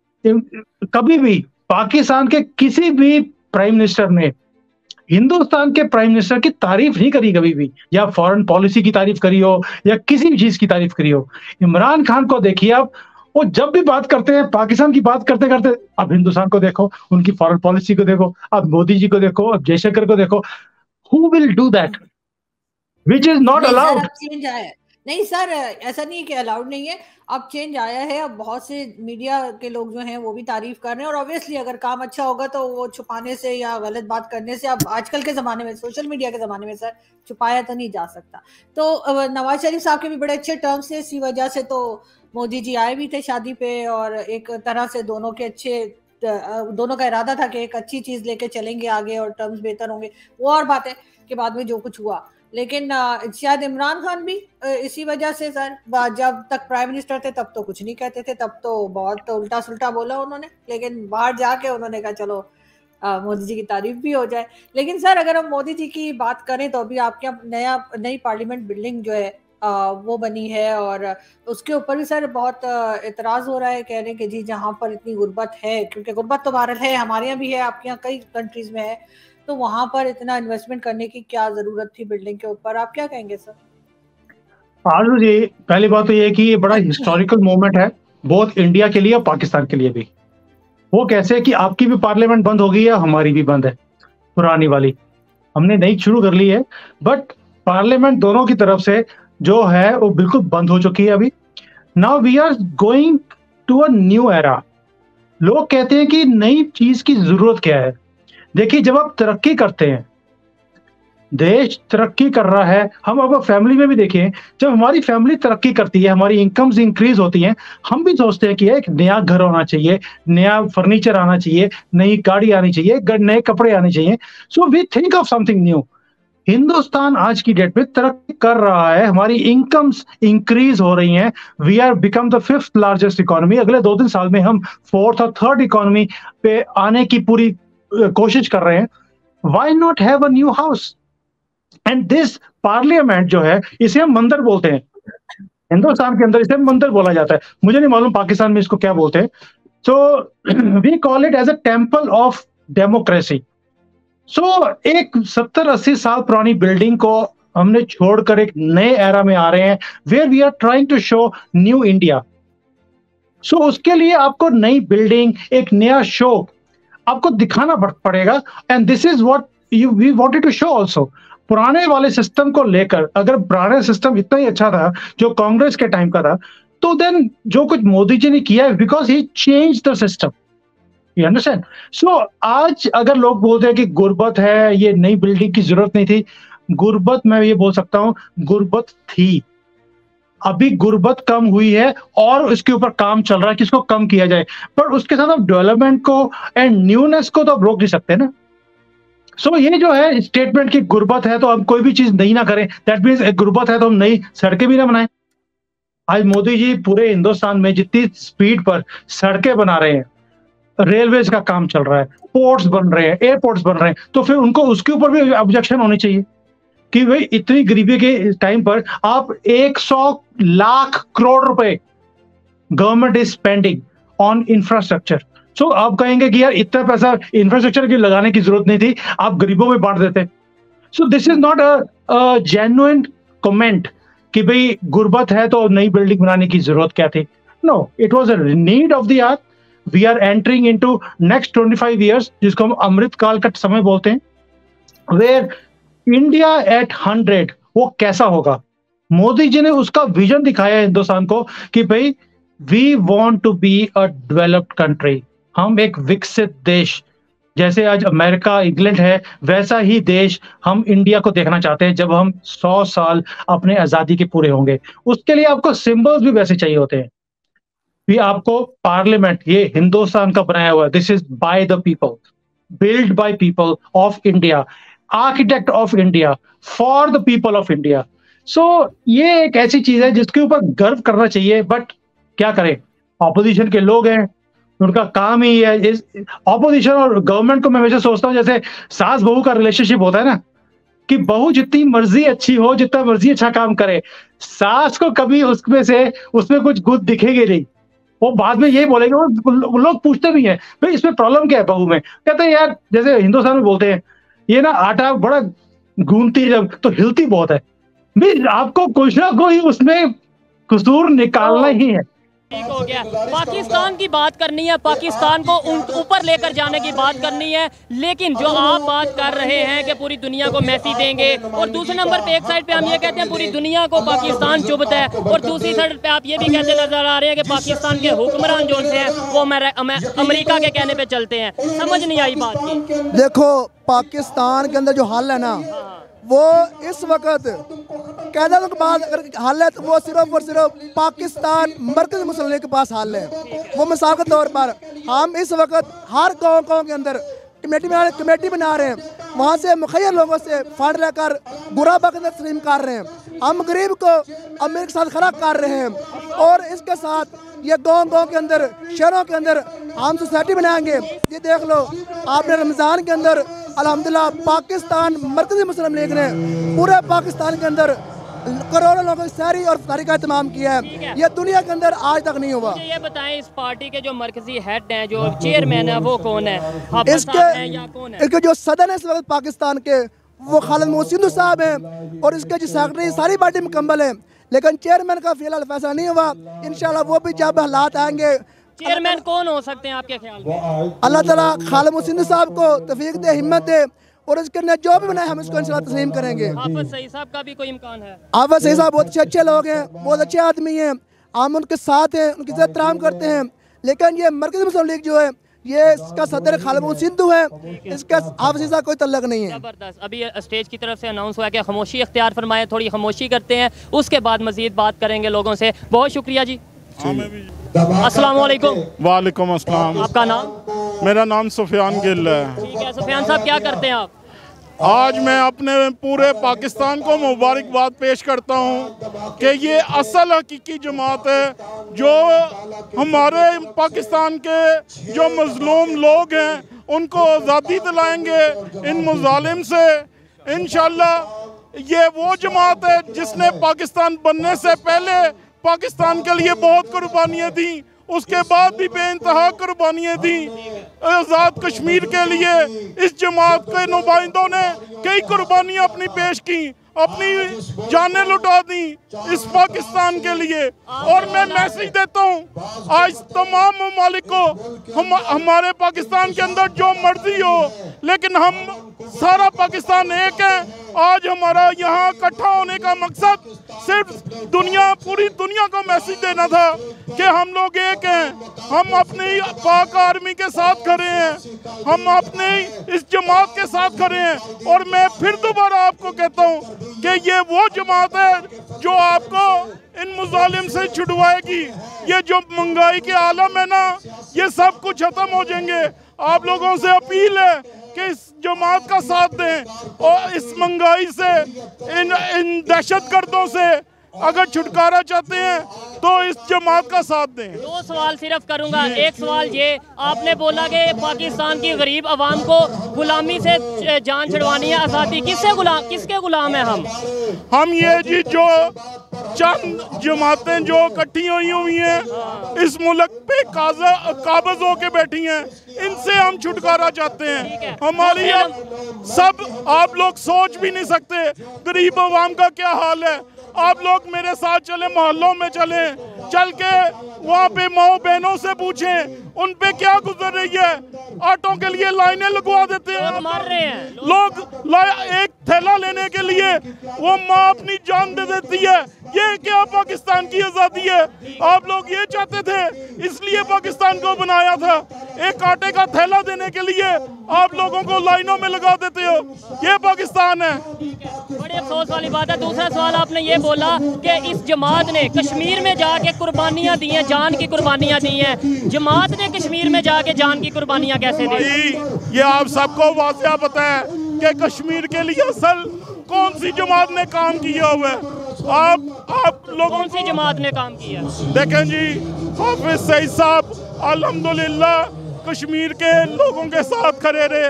कभी भी पाकिस्तान के किसी भी प्राइम मिनिस्टर ने हिंदुस्तान के प्राइम मिनिस्टर की तारीफ नहीं करी कभी भी, या फॉरेन पॉलिसी की तारीफ करी हो, या किसी भी चीज की तारीफ करी हो। इमरान खान को देखिए आप, वो जब भी बात करते हैं पाकिस्तान की बात करते करते, अब हिंदुस्तान को देखो, उनकी फॉरेन पॉलिसी को देखो, अब मोदी जी को देखो, अब जयशंकर को देखो। Who will do that which is not allowed? Change आया है। नहीं सर, ऐसा नहीं है कि अलाउड नहीं है, अब चेंज आया है। अब बहुत से मीडिया के लोग जो हैं वो भी तारीफ कर रहे हैं, और ऑब्वियसली अगर काम अच्छा होगा तो वो छुपाने से या गलत बात करने से, अब आजकल के ज़माने में, सोशल मीडिया के ज़माने में सर, छुपाया तो नहीं जा सकता। तो नवाज शरीफ साहब के भी बड़े अच्छे टर्म्स थे, इसी वजह से तो मोदी जी आए भी थे शादी पे, और एक तरह से दोनों के अच्छे, दोनों का इरादा था कि एक अच्छी चीज़ लेके चलेंगे आगे और टर्म्स बेहतर होंगे। वो और बात है कि बाद में जो कुछ हुआ, लेकिन शायद इमरान खान भी इसी वजह से सर, जब तक प्राइम मिनिस्टर थे तब तो कुछ नहीं कहते थे, तब तो बहुत तो उल्टा सुल्टा बोला उन्होंने, लेकिन बाहर जाके उन्होंने कहा चलो मोदी जी की तारीफ भी हो जाए। लेकिन सर अगर हम मोदी जी की बात करें तो अभी आपके यहाँ नया नई पार्लियामेंट बिल्डिंग जो है आ, वो बनी है, और उसके ऊपर भी सर बहुत इतराज़ हो रहा है, कह रहे हैं कि जी जहाँ पर इतनी गुर्बत है, क्योंकि गुर्बत तो भारत है, हमारे यहाँ भी है, आपके यहाँ कई कंट्रीज में है, तो वहां पर इतना इन्वेस्टमेंट करने की क्या जरूरत थी बिल्डिंग के ऊपर? आप क्या कहेंगे सर? आरजू जी, पहली बात तो ये कि ये बड़ा हिस्टोरिकल मोमेंट है, बोथ इंडिया के लिए और पाकिस्तान के लिए भी। वो कैसे कि आपकी भी पार्लियामेंट बंद हो गई है, हमारी भी बंद है, पुरानी वाली हमने नई शुरू कर ली है, बट पार्लियामेंट दोनों की तरफ से जो है वो बिल्कुल बंद हो चुकी है अभी। Now we are going to a new era. लोग कहते हैं कि नई चीज की जरूरत क्या है। देखिए, जब आप तरक्की करते हैं, देश तरक्की कर रहा है, हम अब फैमिली में भी देखें, जब हमारी फैमिली तरक्की करती है, हमारी इनकम्स इंक्रीज होती हैं, हम भी सोचते हैं कि एक नया घर होना चाहिए, नया फर्नीचर आना चाहिए, नई गाड़ी आनी चाहिए, नए कपड़े आने चाहिए। So we think of something new. Hindustan आज की डेट में तरक्की कर रहा है, हमारी इनकम्स इंक्रीज हो रही हैं, we are become the fifth largest economy. अगले दो तीन साल में हम फोर्थ और थर्ड इकोनॉमी पे आने की पूरी कोशिश कर रहे हैं। Why not have a new house? And this parliament जो है, इसे हम मंदिर बोलते हैं, हिंदुस्तान के अंदर इसे मंदिर बोला जाता है, मुझे नहीं मालूम पाकिस्तान में इसको क्या बोलते हैं। So we call it as a temple of democracy. So एक सत्तर अस्सी साल पुरानी बिल्डिंग को हमने छोड़कर एक नए एरा में आ रहे हैं, where we are trying to show new India. So उसके लिए आपको नई बिल्डिंग, एक नया शो आपको दिखाना पड़ेगा, and this is what you we wanted to show also. पुराने वाले सिस्टम को लेकर, अगर पुराना सिस्टम इतना ही अच्छा था जो कांग्रेस के टाइम का था, तो देन जो कुछ मोदी जी ने किया है, because he change the system, you understand. So आज अगर लोग बोलते हैं कि गुर्बत है, ये नई बिल्डिंग की जरूरत नहीं थी, गुर्बत मैं ये बोल सकता हूं, गुर्बत थी। अभी गुर्बत कम हुई है और इसके ऊपर काम चल रहा है कि इसको कम किया जाए, पर उसके साथ आप डेवलपमेंट को एंड न्यूनेस को तो आप रोक नहीं सकते ना। सो so, ये जो है स्टेटमेंट की गुर्बत है तो हम कोई भी चीज नहीं ना करें, दैट मीन्स गुर्बत है तो हम नई सड़कें भी ना बनाएं। आज मोदी जी पूरे हिंदुस्तान में जितनी स्पीड पर सड़कें बना रहे हैं, रेलवेज का काम चल रहा है, पोर्ट्स बन रहे हैं, एयरपोर्ट्स बन रहे हैं, तो फिर उनको उसके ऊपर भी ऑब्जेक्शन होनी चाहिए कि भाई इतनी गरीबी के टाइम पर आप सौ लाख करोड़ रुपए government is spending on infrastructure. So आप कहेंगे कि यार इतना पैसा इंफ्रास्ट्रक्चर की लगाने की जरूरत नहीं थी, आप गरीबों में बांट देते। So this is not a genuine comment कि भाई गुर्बत है तो नई बिल्डिंग बनाने की जरूरत क्या थी। No, it was a need of the hour. We are entering into next twenty five years, जिसको हम अमृत काल का समय बोलते हैं, वेयर इंडिया एट हंड्रेड वो कैसा होगा। मोदी जी ने उसका विजन दिखाया हिंदुस्तान को कि भाई we want to be a developed country, हम एक विकसित देश, जैसे आज अमेरिका इंग्लैंड है वैसा ही देश हम इंडिया को देखना चाहते हैं जब हम सौ साल अपने आजादी के पूरे होंगे। उसके लिए आपको सिंबल्स भी वैसे चाहिए होते हैं। भी आपको पार्लियामेंट ये हिंदुस्तान का बनाया हुआ है, this is by the people, build by people of India, architect of India, for the people of India. So ये एक ऐसी चीज है जिसके ऊपर गर्व करना चाहिए। बट क्या करें, ऑपोजिशन के लोग हैं, उनका काम ही है। इस ऑपोजिशन और गवर्नमेंट को मैं हमेशा सोचता हूँ जैसे सास बहू का रिलेशनशिप होता है ना, कि बहू जितनी मर्जी अच्छी हो, जितना मर्जी अच्छा काम करे, सास को कभी उसमें से उसमें कुछ गुद दिखेगी नहीं। वो बाद में यही बोलेंगे, वो लोग पूछते भी हैं भाई इसमें प्रॉब्लम क्या है बहू में, कहते हैं यार जैसे हिंदुस्तान में बोलते हैं ये ना आटा बड़ा गूंथती है जब तो हिलती बहुत है। भाई आपको कुछ ना कोई उसमें कसूर निकालना ही है। ठीक हो गया। पाकिस्तान की बात करनी है, पाकिस्तान को ऊपर लेकर जाने की बात करनी है, लेकिन जो आप बात कर रहे हैं कि पूरी दुनिया को मैसी देंगे, और दूसरे नंबर पे एक साइड पे हम ये कहते हैं पूरी दुनिया को पाकिस्तान चुभता है, और दूसरी साइड पे आप ये भी कहते नजर आ रहे हैं कि पाकिस्तान के हुक्मरान जो से हैं वो अमेरिका के कहने पे चलते हैं। समझ नहीं आई बात की। देखो पाकिस्तान के अंदर जो हाल है ना, वो इस वक्त कैदा के बाद अगर हाल है तो वो सिर्फ और सिर्फ पाकिस्तान मरकज़ी मुस्लिम लीग के पास हाल है। वो मिसाल के तौर पर हम इस वक्त हर गाँव गाँव के अंदर कमेटी बना कमेटी बना रहे हैं, वहाँ से मुखैर लोगों से फंड लेकर गुराबा के अंदर तस्लीम कर रहे हैं। हम गरीब को अमीर के साथ खड़ा कर रहे हैं, और इसके साथ ये गाँव गाँव के अंदर शहरों के अंदर हम सोसाइटी बनाएंगे। ये देख लो आपने रमज़ान के अंदर अल्हम्दुलिल्लाह पाकिस्तान मरकज़ी मुस्लिम लीग ने पूरे पाकिस्तान के अंदर करोड़ों लोगों की सहरी और इफ्तारी का इत्माम किया है। ये दुनिया के अंदर आज तक नहीं हुआ। ये बताएं इस पार्टी के जो मरकजी हेड हैं, जो चेयरमैन है, वो कौन है? आप इसके हैं या कौन है? इसके जो सदर है इस वक्त पाकिस्तान के, वो खालिद मोहम्मद सिंधु साहब हैं, और इसके जो सेक्रेटरी सारी पार्टी मुकम्मल है, लेकिन चेयरमैन का फिलहाल फैसला नहीं हुआ। इंशाल्लाह वो भी जब हालात आएंगे। चेयरमैन कौन हो सकते हैं आपके ख्याल में? अल्लाह ताला खालिद मोहम्मद सिंधु साहब को तौफीक दे, हिम्मत दे, और इसके अंदर जो भी बनाए हम इसको इंशाल्लाह तस्लीम करेंगे। हाफिज सईद साहब का भी कोई इम्कान है? हाफिज सईद साहब बहुत अच्छे अच्छे लोग हैं, बहुत अच्छे आदमी हैं, हम उनके साथ हैं, उनकी इज्जत तराम करते हैं। लेकिन ये मरकज़ी मुस्लिम लीग जो है, ये इसका सदर खालिद मोहम्मद सिंधु है, इसका हाफिज साहब कोई तल्लक नहीं है। जबरदस्त। अभी स्टेज की तरफ से अनाउंस हुआ कि खामोशी इख्तियार फरमाएं, थोड़ी खामोशी करते हैं, उसके बाद मजीद बात करेंगे लोगों से। बहुत शुक्रिया जी। अस्सलाम वालेकुम। वालेकुम अस्सलाम। आपका नाम? मेरा नाम सुफियान गिल है। ठीक है सुफियान साहब, क्या करते हैं आप? आज मैं अपने पूरे पाकिस्तान को मुबारकबाद पेश करता हूँ कि ये असल हकीकी जमात है, जो हमारे पाकिस्तान के जो मजलूम लोग हैं उनको आज़ादी दिलाएंगे इन मुजालिम से। इंशाल्लाह ये वो जमात है जिसने पाकिस्तान बनने से पहले पाकिस्तान के लिए बहुत कुर्बानियाँ दी, उसके बाद भी बेइंतहा कुर्बानियाँ दी। आज़ाद कश्मीर के लिए इस जमात के नुमाइंदों ने कई कुर्बानियाँ अपनी पेश की, अपनी जानें लुटा दी इस पाकिस्तान के लिए। और मैं मैसेज देता हूँ आज तमाम ममालिक को, हम हमारे पाकिस्तान के अंदर जो मर्जी हो, लेकिन हम सारा पाकिस्तान एक है। आज हमारा यहाँ इकट्ठा होने का मकसद सिर्फ दुनिया पूरी दुनिया को मैसेज देना था कि हम लोग एक हैं, हम अपनी पाक आर्मी के साथ खड़े हैं, हम अपने इस जमात के साथ खड़े हैं। और मैं फिर दोबारा आपको कहता हूँ कि ये वो जमात है जो आपको इन मुजालिम से छुड़वाएगी। ये जो महंगाई के आलम है ना, ये सब कुछ खत्म हो जाएंगे। आप लोगों से अपील है कि इस जमात का साथ दें और इस महंगाई से, इन इन दहशत गर्दों से अगर छुटकारा चाहते हैं तो इस जमात का साथ दें। दो सवाल सिर्फ करूंगा। एक सवाल ये, आपने बोला कि पाकिस्तान की गरीब आवाम को गुलामी से जान छुड़वानी है, आज़ादी। किससे गुलाम, किसके गुलाम है हम? हम ये जी जो चंद जमातें जो इकट्ठी हुई हुई हैं इस मुल्क पे काबज होके बैठी हैं, इनसे हम छुटकारा चाहते हैं। हमारी अब सब आप लोग सोच भी नहीं सकते गरीब आवाम का क्या हाल है। आप लोग मेरे साथ चले, मोहल्लों में चले, चल के वहाँ पे माओ बहनों से पूछें उन पे क्या गुजर रही है। ऑटो के लिए लाइनें लगवा देते हैं, मार रहे हैं लोग। एक थैला लेने के लिए वो माँ अपनी जान दे देती है। ये क्या पाकिस्तान की आज़ादी है? आप लोग ये चाहते थे, इसलिए पाकिस्तान को बनाया था। एक आटे का थैला देने के लिए आप लोगों को लाइनों में लगा देते हो। ये पाकिस्तान है। बड़ी अफसोस वाली बात है। दूसरा सवाल, आपने ये बोला कि इस जमात ने कश्मीर में जाके कुर्बानियां दी हैं, जान की कुर्बानियां दी हैं। जमात ने कश्मीर में जाके जान की कुर्बानियां कैसे दी? ये आप सबको वाक़या पता है कि कश्मीर के लिए असल कौन सी जमात ने काम किया हुआ है। आप आप लोगों कौन सी जमात ने काम किया? देखें जी, हाफिज सईद साहब अल्हम्दुलिल्लाह कश्मीर के लोगों के साथ खड़े रहे।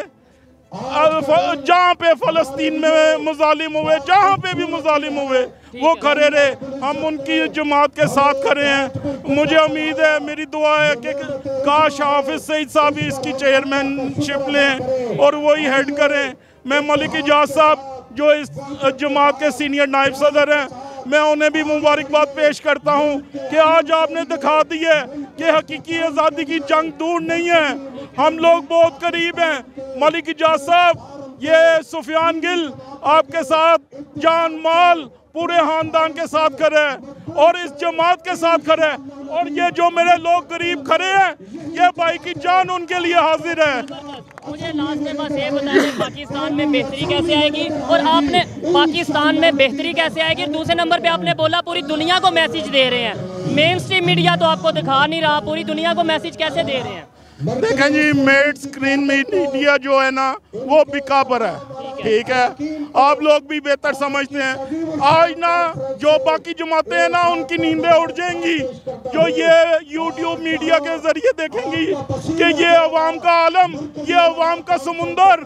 जहाँ पे फ़लस्तीन में मुजालिम हुए, जहाँ पे भी मुजालिम हुए, वो खड़े रहे। हम उनकी जमात के साथ खड़े हैं। मुझे उम्मीद है, मेरी दुआ है कि काश हाफिज सईद साहब भी इसकी चेयरमैनशिप लें और वही हेड करें। मैं मलिक इजाज साहब जो इस जमात के सीनियर नायब सदर हैं, मैं उन्हें भी मुबारकबाद पेश करता हूं कि आज आपने दिखा दी है कि हकीकी आज़ादी की जंग दूर नहीं है, हम लोग बहुत करीब हैं। मलिक इजाज साहब, ये सुफियान गिल आपके साथ जान माल पूरे खानदान के साथ खड़े हैं और इस जमात के साथ खड़े हैं। और ये जो मेरे लोग गरीब खड़े हैं, ये भाई की जान उनके लिए हाजिर है। मुझे लास्ट में बस ये बताइए, पाकिस्तान में बेहतरी कैसे आएगी? और आपने पाकिस्तान में बेहतरी कैसे आएगी? दूसरे नंबर पे आपने बोला पूरी दुनिया को मैसेज दे रहे हैं। मेन स्ट्रीम मीडिया तो आपको दिखा नहीं रहा, पूरी दुनिया को मैसेज कैसे दे रहे हैं? देखें जी, मेड स्क्रीन मीडिया जो है ना वो बिका पर है, ठीक है। आप लोग भी बेहतर समझते हैं। आज ना जो बाकी जमातें हैं ना उनकी नींदें उड़ जाएंगी जो ये यूट्यूब मीडिया के जरिए देखेंगी कि ये अवाम का आलम, ये अवाम का समुंदर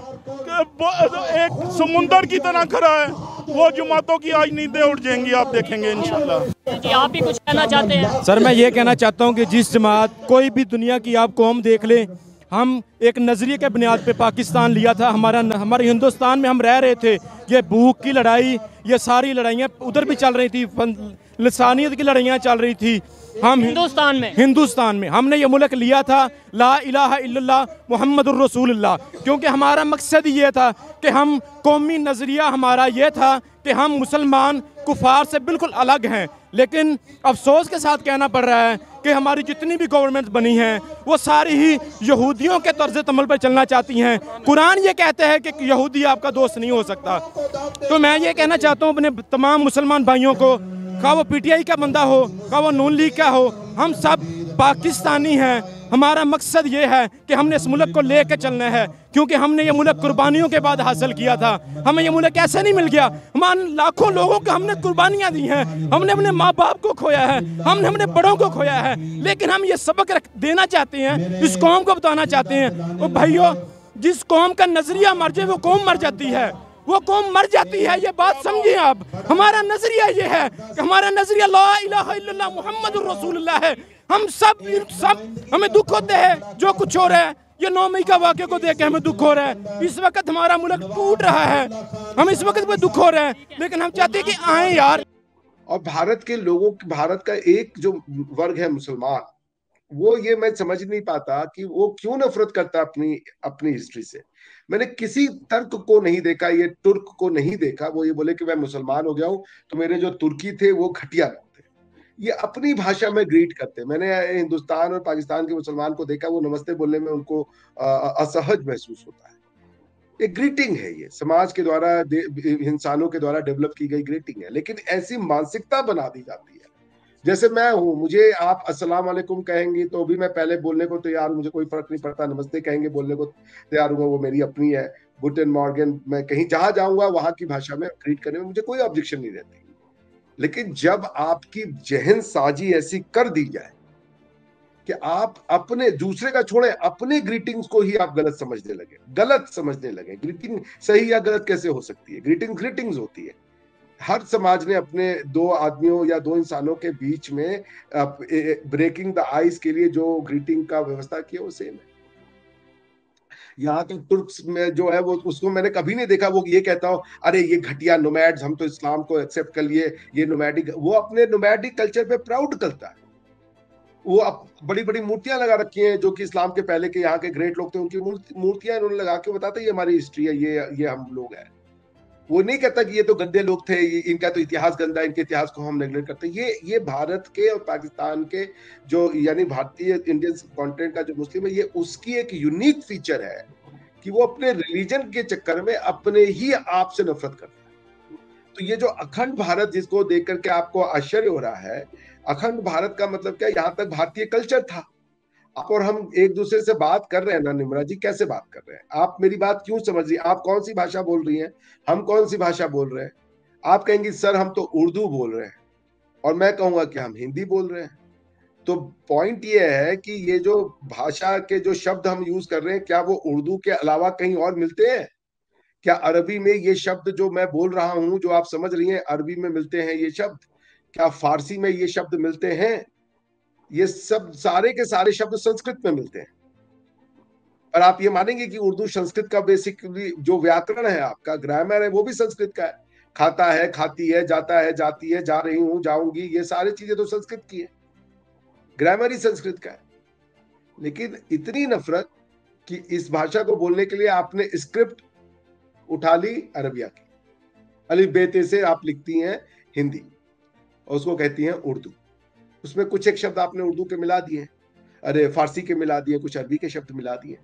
एक समुंदर की तरह खड़ा है। वो जमातों की आज नींदें उड़ जाएंगी, आप देखेंगे इंशाल्लाह। जी, आप भी कुछ कहना चाहते हैं? सर, मैं ये कहना चाहता हूँ कि जिस जमात, कोई भी दुनिया की आप कौम देख ले, हम एक नज़रिए के बुनियाद पे पाकिस्तान लिया था। हमारा हमारे हिंदुस्तान में हम रह रहे थे। ये भूख की लड़ाई, ये सारी लड़ाइयाँ उधर भी चल रही थी, लसानियत की लड़ाइयाँ चल रही थी। हम हिंदुस्तान में हिंदुस्तान में हमने ये मुल्क लिया था, ला इलाहा इल्लल्लाह मुहम्मदुर रसूलुल्लाह, क्योंकि हमारा मकसद ये था कि हम कौमी नज़रिया हमारा ये था कि हम मुसलमान कुफार से बिल्कुल अलग हैं। लेकिन अफसोस के साथ कहना पड़ रहा है कि हमारी जितनी भी गवर्नमेंट बनी हैं वो सारी ही यहूदियों के तर्ज अमल पर चलना चाहती हैं। कुरान ये कहता है कि यहूदी आपका दोस्त नहीं हो सकता। तो मैं ये कहना चाहता हूँ अपने तमाम मुसलमान भाइयों को, खा वो पीटीआई का बंदा हो, खा वो नून लीग का हो, हम सब पाकिस्तानी हैं। हमारा मकसद ये है कि हमने इस मुल्क को लेकर चलना है, क्योंकि हमने ये मुल्क कुर्बानियों के बाद हासिल किया था। हमें ये मुल्क ऐसे नहीं मिल गया। हमारे लाखों लोगों को हमने कुर्बानियाँ दी हैं, हमने अपने माँ बाप को खोया है, हमने अपने बड़ों को खोया है। लेकिन हम ये सबक देना चाहते हैं, इस कौम को बताना चाहते हैं। और भाइयों, जिस कौम का नजरिया मर जाए वो कौम मर जाती है, वो कौम मर जाती है। ये बात समझिए आप। हमारा नजरिया ये है कि हमारा नजरिया ला इलाहा इल्लल्लाह मुहम्मदुर रसूलुल्लाह है। हम सब सब हमें दुख होते हैं जो कुछ हो रहा है। ये नौ मई का वाक़े को देख के हमें दुख हो रहा है। इस वक्त हमारा मुल्क टूट रहा है, हम इस वक्त में दुख हो रहा है, लेकिन हम चाहते हैं कि आए यार। और भारत के लोगों, भारत का एक जो वर्ग है मुसलमान, वो ये मैं समझ नहीं पाता कि वो क्यों नफरत करता है अपनी अपनी हिस्ट्री से। मैंने किसी तर्क को नहीं देखा, ये तुर्क को नहीं देखा वो ये बोले कि मैं मुसलमान हो गया हूं तो मेरे जो तुर्की थे वो घटिया लोग थे। ये अपनी भाषा में ग्रीट करते। मैंने हिंदुस्तान और पाकिस्तान के मुसलमान को देखा, वो नमस्ते बोलने में उनको असहज महसूस होता है। एक ग्रीटिंग है, ये समाज के द्वारा, इंसानों के द्वारा डेवलप की गई ग्रीटिंग है। लेकिन ऐसी मानसिकता बना दी जाती है जैसे मैं हूं, मुझे आप अस्सलाम वालेकुम कहेंगी तो भी मैं पहले बोलने को तैयार हूं, मुझे कोई फर्क नहीं पड़ता। नमस्ते कहेंगे बोलने को तैयार हूँ, वो मेरी अपनी है। गुटेन मॉर्गन, मैं कहीं जहां जाऊंगा वहां की भाषा में ग्रीट करने में मुझे कोई ऑब्जेक्शन नहीं रहती। लेकिन जब आपकी जहन साजी ऐसी कर दी जाए कि आप अपने, दूसरे का छोड़े, अपने ग्रीटिंग्स को ही आप गलत समझने लगे, गलत समझने लगे। ग्रीटिंग सही या गलत कैसे हो सकती है? ग्रीटिंग ग्रीटिंग्स होती है। हर समाज ने अपने दो आदमियों या दो इंसानों के बीच में ब्रेकिंग द आइस के लिए जो ग्रीटिंग का व्यवस्था किया वो सेम है। यहाँ तो तुर्क्स में जो है वो, उसको मैंने कभी नहीं देखा वो ये कहता हो अरे ये घटिया नोमैड्स, हम तो इस्लाम को एक्सेप्ट कर लिए, ये नोमैडिक। वो अपने नोमैडिक कल्चर पे प्राउड करता है। वो अब बड़ी बड़ी मूर्तियां लगा रखी हैं जो कि इस्लाम के पहले के यहाँ के ग्रेट लोग थे, उनकी मूर्तियां इन्होंने लगा के बताते ये हमारी हिस्ट्री है, ये ये हम लोग हैं। वो नहीं कहता कि ये तो गंदे लोग थे, इनका तो इतिहास गंदा है, इनके इतिहास को हम नेगलेक्ट करते हैं। ये ये भारत के और पाकिस्तान के जो, यानी भारतीय इंडियन कॉन्टिनेंट का जो मुस्लिम है, ये उसकी एक यूनिक फीचर है कि वो अपने रिलीजन के चक्कर में अपने ही आप से नफरत करता है। तो ये जो अखंड भारत जिसको देख करके आपको आश्चर्य हो रहा है, अखंड भारत का मतलब क्या? यहाँ तक भारतीय कल्चर था। आप और हम एक दूसरे से बात कर रहे हैं ना निम्रा जी, कैसे बात कर रहे हैं? आप मेरी बात क्यों समझ रही हैं? आप कौन सी भाषा बोल रही हैं, हम कौन सी भाषा बोल रहे हैं? आप कहेंगी सर हम तो उर्दू बोल रहे हैं, और मैं कहूंगा कि हम हिंदी बोल रहे हैं। तो पॉइंट ये है कि ये जो भाषा के जो शब्द हम यूज कर रहे हैं, क्या वो उर्दू के अलावा कहीं और मिलते हैं? क्या अरबी में ये शब्द जो मैं बोल रहा हूं, जो आप समझ रही हैं, अरबी में मिलते हैं ये शब्द? क्या फारसी में ये शब्द मिलते हैं? ये सब सारे के सारे शब्द संस्कृत में मिलते हैं। और आप ये मानेंगे कि उर्दू संस्कृत का बेसिकली जो व्याकरण है, आपका ग्रामर है, वो भी संस्कृत का है। खाता है, खाती है, जाता है, जाती है, जा रही हूं, जाऊंगी, ये सारी चीजें तो संस्कृत की है, ग्रामर ही संस्कृत का है। लेकिन इतनी नफरत कि इस भाषा को बोलने के लिए आपने स्क्रिप्ट उठा ली अरबिया की, अलिफ बे ते से आप लिखती हैं हिंदी और उसको कहती हैं उर्दू। उसमें कुछ एक शब्द आपने उर्दू के मिला दिए, अरे फारसी के मिला दिए, कुछ अरबी के शब्द मिला दिए।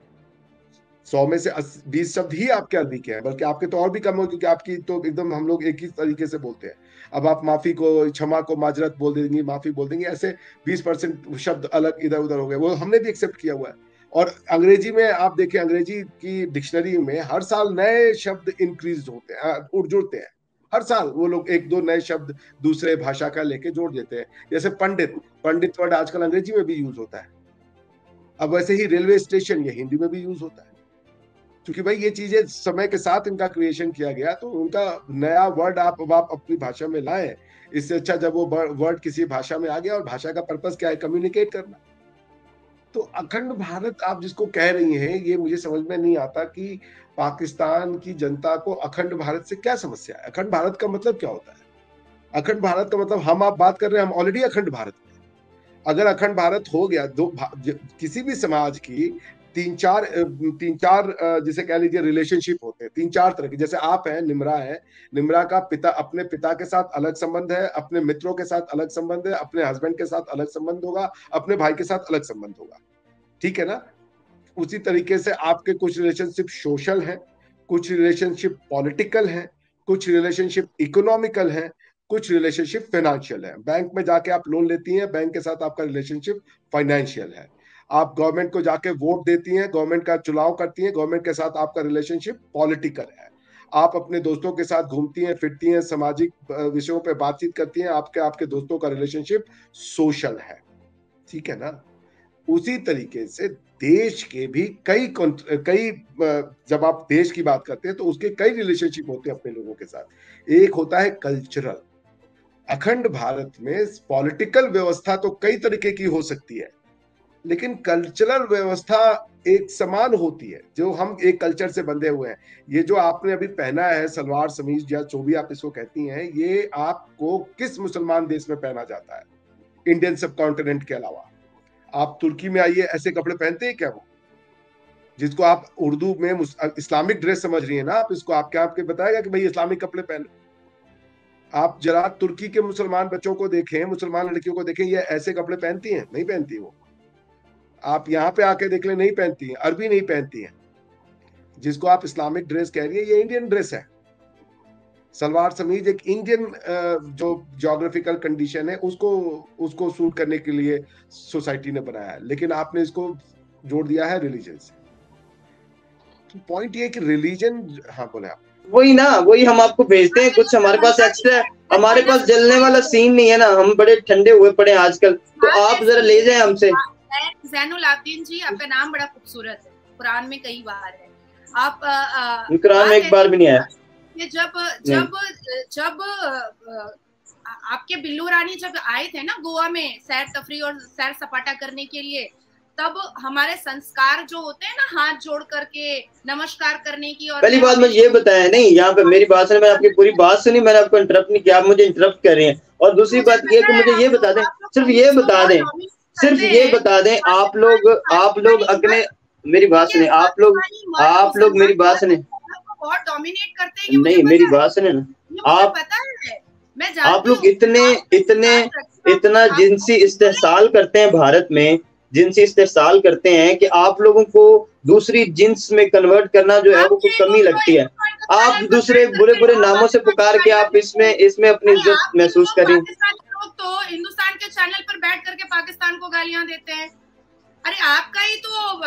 सौ में से बीस शब्द ही आपके अरबी के हैं, बल्कि आपके तो और भी कम हो, क्योंकि आपकी तो एकदम हम लोग एक ही तरीके से बोलते हैं। अब आप माफी को, क्षमा को माजरत बोल देंगी, माफी बोल देंगी, ऐसे बीस परसेंट शब्द अलग इधर उधर हो गए, वो हमने भी एक्सेप्ट किया हुआ है। और अंग्रेजी में आप देखें, अंग्रेजी की डिक्शनरी में हर साल नए शब्द इंक्रीज होते हैं, जुड़ते हैं। हर साल वो लोग एक दो नए शब्द दूसरे भाषा का लेके जोड़ देते हैं। जैसे पंडित, पंडित वर्ड आजकल अंग्रेजी में भी यूज होता है। अब वैसे ही रेलवे स्टेशन, ये हिंदी में भी यूज होता है, क्योंकि भाई ये चीजें समय के साथ इनका क्रिएशन किया गया, तो उनका नया वर्ड आप अब आप अपनी भाषा में लाएं। इससे अच्छा जब वो वर्ड किसी भाषा में आ गया, और भाषा का पर्पस क्या है? कम्युनिकेट करना। तो अखंड भारत आप जिसको कह रही हैं, ये मुझे समझ में नहीं आता कि पाकिस्तान की जनता को अखंड भारत से क्या समस्या है? अखंड भारत का मतलब क्या होता है? अखंड भारत का मतलब हम आप बात कर रहे हैं, हम ऑलरेडी अखंड भारत में। अगर अखंड भारत हो गया, दो किसी भी समाज की तीन चार तीन चार जिसे कह लीजिए रिलेशनशिप होते हैं, तीन चार तरह के। जैसे आप हैं, निम्रा है, निम्रा का पिता अपने पिता के साथ अलग संबंध है, अपने मित्रों के साथ अलग संबंध है, अपने हस्बैंड के साथ अलग संबंध होगा, अपने भाई के साथ अलग संबंध होगा, ठीक है ना? उसी तरीके से आपके कुछ रिलेशनशिप सोशल हैं, कुछ रिलेशनशिप पॉलिटिकल हैं, कुछ रिलेशनशिप इकोनॉमिकल हैं, कुछ रिलेशनशिप फाइनेंशियल है। बैंक में जाके आप लोन लेती हैं, बैंक के साथ आपका रिलेशनशिप फाइनेंशियल है। आप गवर्नमेंट को जाके वोट देती हैं, गवर्नमेंट का चुनाव करती हैं, गवर्नमेंट के साथ आपका रिलेशनशिप पॉलिटिकल है। आप अपने दोस्तों के साथ घूमती हैं, फिरती हैं, सामाजिक विषयों पे बातचीत करती हैं, आपके आपके दोस्तों का रिलेशनशिप सोशल है, ठीक है ना? उसी तरीके से देश के भी कई कई जब आप देश की बात करते हैं तो उसके कई रिलेशनशिप होते हैं अपने लोगों के साथ। एक होता है कल्चरल। अखंड भारत में पॉलिटिकल व्यवस्था तो कई तरीके की हो सकती है, लेकिन कल्चरल व्यवस्था एक समान होती है, जो हम एक कल्चर से बंधे हुए हैं। ये जो आपने अभी पहना है सलवार समीज या जो भी आप इसको कहती हैं, ये आपको किस मुसलमान देश में पहना जाता है इंडियन सब कॉन्टिनेंट के अलावा? आप तुर्की में आइए, ऐसे कपड़े पहनते हैं क्या वो? जिसको आप उर्दू में इस्लामिक ड्रेस समझ रही है ना आप, इसको आप क्या आपके बताएगा कि भाई इस्लामिक कपड़े पहने? आप जरा तुर्की के मुसलमान बच्चों को देखें, मुसलमान लड़कियों को देखें, ये ऐसे कपड़े पहनती हैं? नहीं पहनती वो। आप यहाँ पे आके देख ले, नहीं पहनती हैं, अरबी नहीं पहनती हैं। जिसको आप इस्लामिक ड्रेस कह रही है, ये इंडियन ड्रेस है। सलवार समीज एक इंडियन जो ज्योग्राफिकल कंडीशन है उसको उसको सूट करने के लिए सोसाइटी ने बनाया है, लेकिन आपने इसको जोड़ दिया है रिलीजन से। तो पॉइंट ये कि रिलीजन, हाँ बोले आप। वही ना, वही हम आपको भेजते हैं, कुछ हमारे पास एक्स्ट्रा, हमारे पास जलने वाला सीन नहीं है ना, हम बड़े ठंडे हुए पड़े हैं आजकल, तो आप जरा ले जाएं हमसे। ज़ैनुल आबिदीन जी, आपका नाम बड़ा खूबसूरत है, कुरान में कई बार है, आप कुरान में एक बार भी नहीं आया। जब जब जब आपके बिल्लू रानी जब आए थे ना गोवा में सैर तफरी और सैर सपाटा करने के लिए, तब हमारे संस्कार जो होते हैं ना हाथ जोड़ करके नमस्कार करने की, और पहली बात मुझे ये बताया नहीं, यहाँ पे मेरी बात सुने, मैंने आपकी पूरी बात सुनी, मैंने आपको इंटरप्ट नहीं किया, आप मुझे इंटरप्ट कर रहे हैं। और दूसरी बात ये कि मुझे ये बता दें, सिर्फ ये बता दें, सिर्फ ये बता दें, आप लोग आप लोग अगले, मेरी बात सुने, आप लोग आप लोग मेरी बात सुने, बहुत डोमिनेट करते हैं, नहीं मेरी बात सुने ना, आप आप लोग इतने इतने इतना जिनसी इस्तेहसाल करते हैं भारत में, जिनसी इस्तेहसाल करते हैं कि आप लोगों को दूसरी जिन्स में कन्वर्ट करना जो है वो कुछ कमी लगती है। आप दूसरे बुरे बुरे नामों से पुकार के आप इसमें इसमें अपनी इज्जत महसूस करें। तो हिंदुस्तान के चैनल पर बैठ करके पाकिस्तान को गालियां देते हैं। अरे आपका ही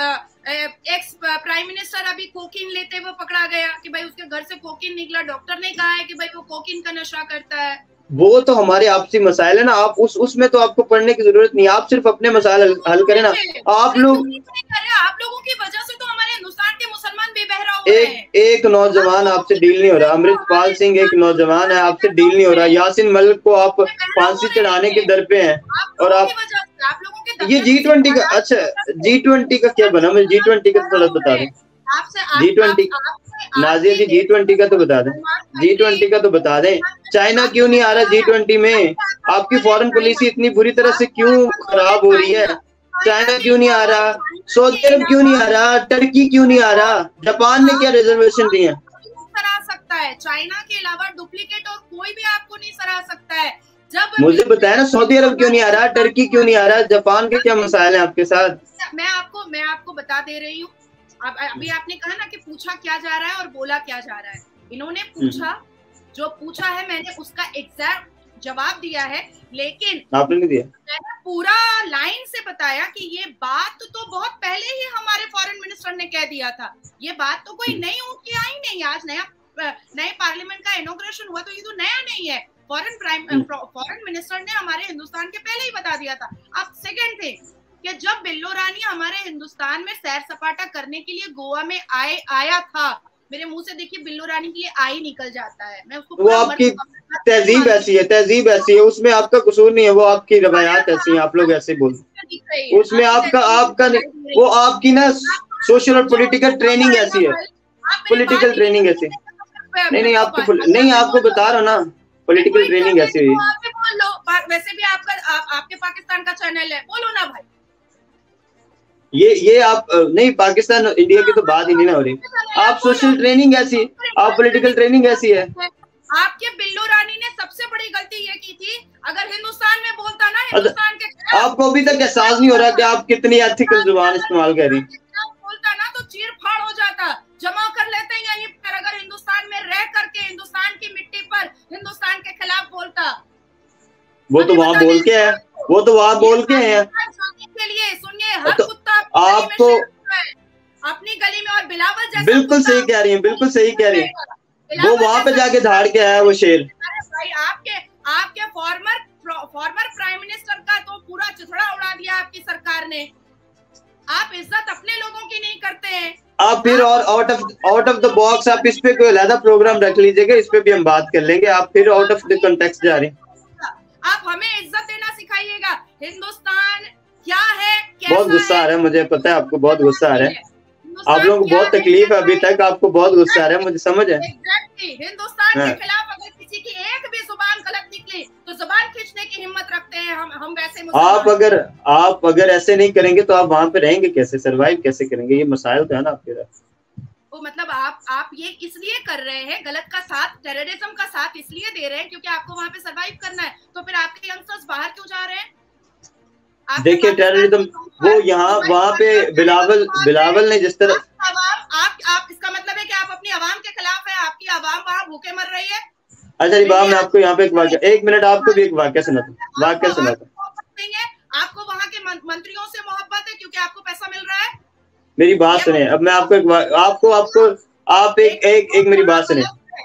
तो एक्स प्राइम मिनिस्टर अभी कोकीन लेते हुए पकड़ा गया कि भाई उसके घर से कोकीन निकला, डॉक्टर ने कहा है कि भाई वो कोकीन का नशा करता है। वो तो हमारे आपसी मसाइल है ना, आप उस उसमें तो आपको पढ़ने की जरूरत नहीं, आप सिर्फ अपने मसाइल हल, हल करें ना। आप लोग आप लोगों की वजह से तो हमारे हिंदुस्तान के मुसलमान बेबहरा हो रहे हैं। एक एक नौजवान आपसे डील नहीं हो रहा, अमृतपाल सिंह एक नौजवान है, आपसे डील नहीं हो रहा, यासिन मलिक को आप फांसी चढ़ाने के दर पे हैं, और आप ये जी ट्वेंटी का, अच्छा जी ट्वेंटी का क्या बना, मुझे जी ट्वेंटी का थोड़ा बता दें। G twenty Nazia ji, G twenty का तो बता दें, जी ट्वेंटी का तो बता दें। चाइना क्यों नहीं आ रहा जी ट्वेंटी में? आपकी फॉरेन पॉलिसी इतनी बुरी तरह से क्यों खराब हो रही है? चाइना क्यों नहीं आ रहा? सऊदी अरब क्यों नहीं आ रहा? टर्की क्यों नहीं आ रहा? जापान ने क्या रिजर्वेशन दी है? सराह सकता है, चाइना के अलावा डुप्लीकेट और कोई भी आपको नहीं सराह सकता है। जब मुझे बताया ना, सऊदी अरब क्यों नहीं आ रहा? टर्की क्यों नहीं आ रहा? जापान के क्या मसाइल हैं आपके साथ? मैं आपको मैं आपको बता दे रही हूँ। अब अभी आपने कहा ना कि पूछा क्या जा रहा है और बोला क्या जा रहा है। इन्होंने पूछा, जो पूछा है मैंने उसका एग्जैक्ट जवाब दिया है, लेकिन आपने नहीं दिया। मैंने पूरा लाइन से बताया कि ये बात तो बहुत पहले ही हमारे फॉरेन मिनिस्टर ने कह दिया था। ये बात तो कोई नई उठ के आई नहीं, आज नया नए पार्लियामेंट का इनॉग्रेशन हुआ तो ये तो नया नहीं है। फॉरेन प्राइम फॉरेन मिनिस्टर ने हमारे हिंदुस्तान के पहले ही बता दिया था। अब सेकेंड थिंग कि जब बिल्लो रानी हमारे हिंदुस्तान में सैर सपाटा करने के लिए गोवा में आए आया था, मेरे मुंह से देखिए बिल्लो रानी के लिए आई निकल जाता है। मैं उसको वो आपकी तहजीब ऐसी है, तहजीब ऐसी है, उसमें आपका कसूर नहीं है, वो आपकी रवायात ऐसी हैं, आप लोग ऐसे बोलते, उसमें आपका आपका वो आपकी ना सोशल और पॉलिटिकल ट्रेनिंग ऐसी है, पॉलिटिकल ट्रेनिंग ऐसी। नहीं नहीं आपको नहीं आपको बता रहा ना, पॉलिटिकल ट्रेनिंग ऐसी हुई। वैसे भी आपका आपके पाकिस्तान का चैनल है, बोलो ना भाई। ये ये आप नहीं, पाकिस्तान इंडिया की तो बात ही नहीं ना हो रही। आप सोशल ट्रेनिंग ऐसी, आप पॉलिटिकल ट्रेनिंग ऐसी है। आपके बिल्लो रानी ने सबसे बड़ी गलती ये की थी, अगर हिंदुस्तान में बोलता ना हिंदुस्तान के, आपको अभी तक एहसास नहीं हो रहा कि आप कितनी एथिकल जुबान इस्तेमाल कर रही। बोलता ना तो चीर फाड़ हो जाता, जमा कर लेते हैं यहीं पर। अगर हिंदुस्तान में रह करके हिंदुस्तान की मिट्टी पर हिंदुस्तान के खिलाफ बोलता, वो तो वहाँ बोल के है, वो तो वहाँ बोल के हैं। के लिए सुनिए, हर तो कुत्ता आप तो अपनी गली में, और बिलावल जैसा बिल्कुल सही कह रही हैं, बिल्कुल सही कह रही हैं। वो वहाँ पे जाके धाड़ के आया वो शेर। भाई आपके आपके फॉर्मर फॉर्मर प्राइम मिनिस्टर का तो पूरा चिथड़ा उड़ा दिया आपकी सरकार ने। आप इज्जत अपने लोगों की नहीं करते हैं। आप फिर और out of out of the box आप इस पे कोई अलग प्रोग्राम रख लीजिएगा, इस पे भी हम बात कर लेंगे। आप फिर आउट ऑफ द कॉन्टेक्स्ट जा रहे हैं। आप हमें इज्जत देना सिखाइएगा। हिंदुस्तान क्या है, बहुत गुस्सा आ रहा है, मुझे पता है आपको बहुत गुस्सा आ रहा है, आप लोगों को बहुत तकलीफ है अभी तक, आपको बहुत गुस्सा आ रहा है, मुझे समझ है। हिंदुस्तान के खिलाफ अगर किसी की एक भी जुबान गलत निकली तो जुबान खींचने की हिम्मत रखते हैं हम हम वैसे। आप अगर आप अगर ऐसे नहीं करेंगे तो आप वहाँ पे रहेंगे कैसे, सरवाइव कैसे करेंगे? ये मसाइल तो है ना आपके साथ। वो मतलब आप आप ये इसलिए कर रहे हैं, गलत का साथ, टेररिज्म का साथ इसलिए दे रहे हैं क्योंकि आपको वहाँ पे सरवाइव करना है। तो फिर आपके यंगस्टर्स बाहर क्यों जा रहे हैं? देखिए टेररिज्म वो यहाँ वहाँ पे बिलावल बिलावल ने जिस तरह आप आप इसका मतलब है कि आप अपनी आवाम के खिलाफ है, आपकी आवाम वहाँ भूखे मर रही है। अच्छा रिबाब, मैं आपको यहाँ पे एक वाक्य, एक मिनट आपको भी एक वाक्य सुनाता वाक्य सुनाता आपको वहाँ के मंत्रियों से मोहब्बत है क्योंकि आपको पैसा मिल रहा है। मेरी बात सुने, अब मैं आपको एक आपको आपको आप एक एक एक मेरी बात सुने,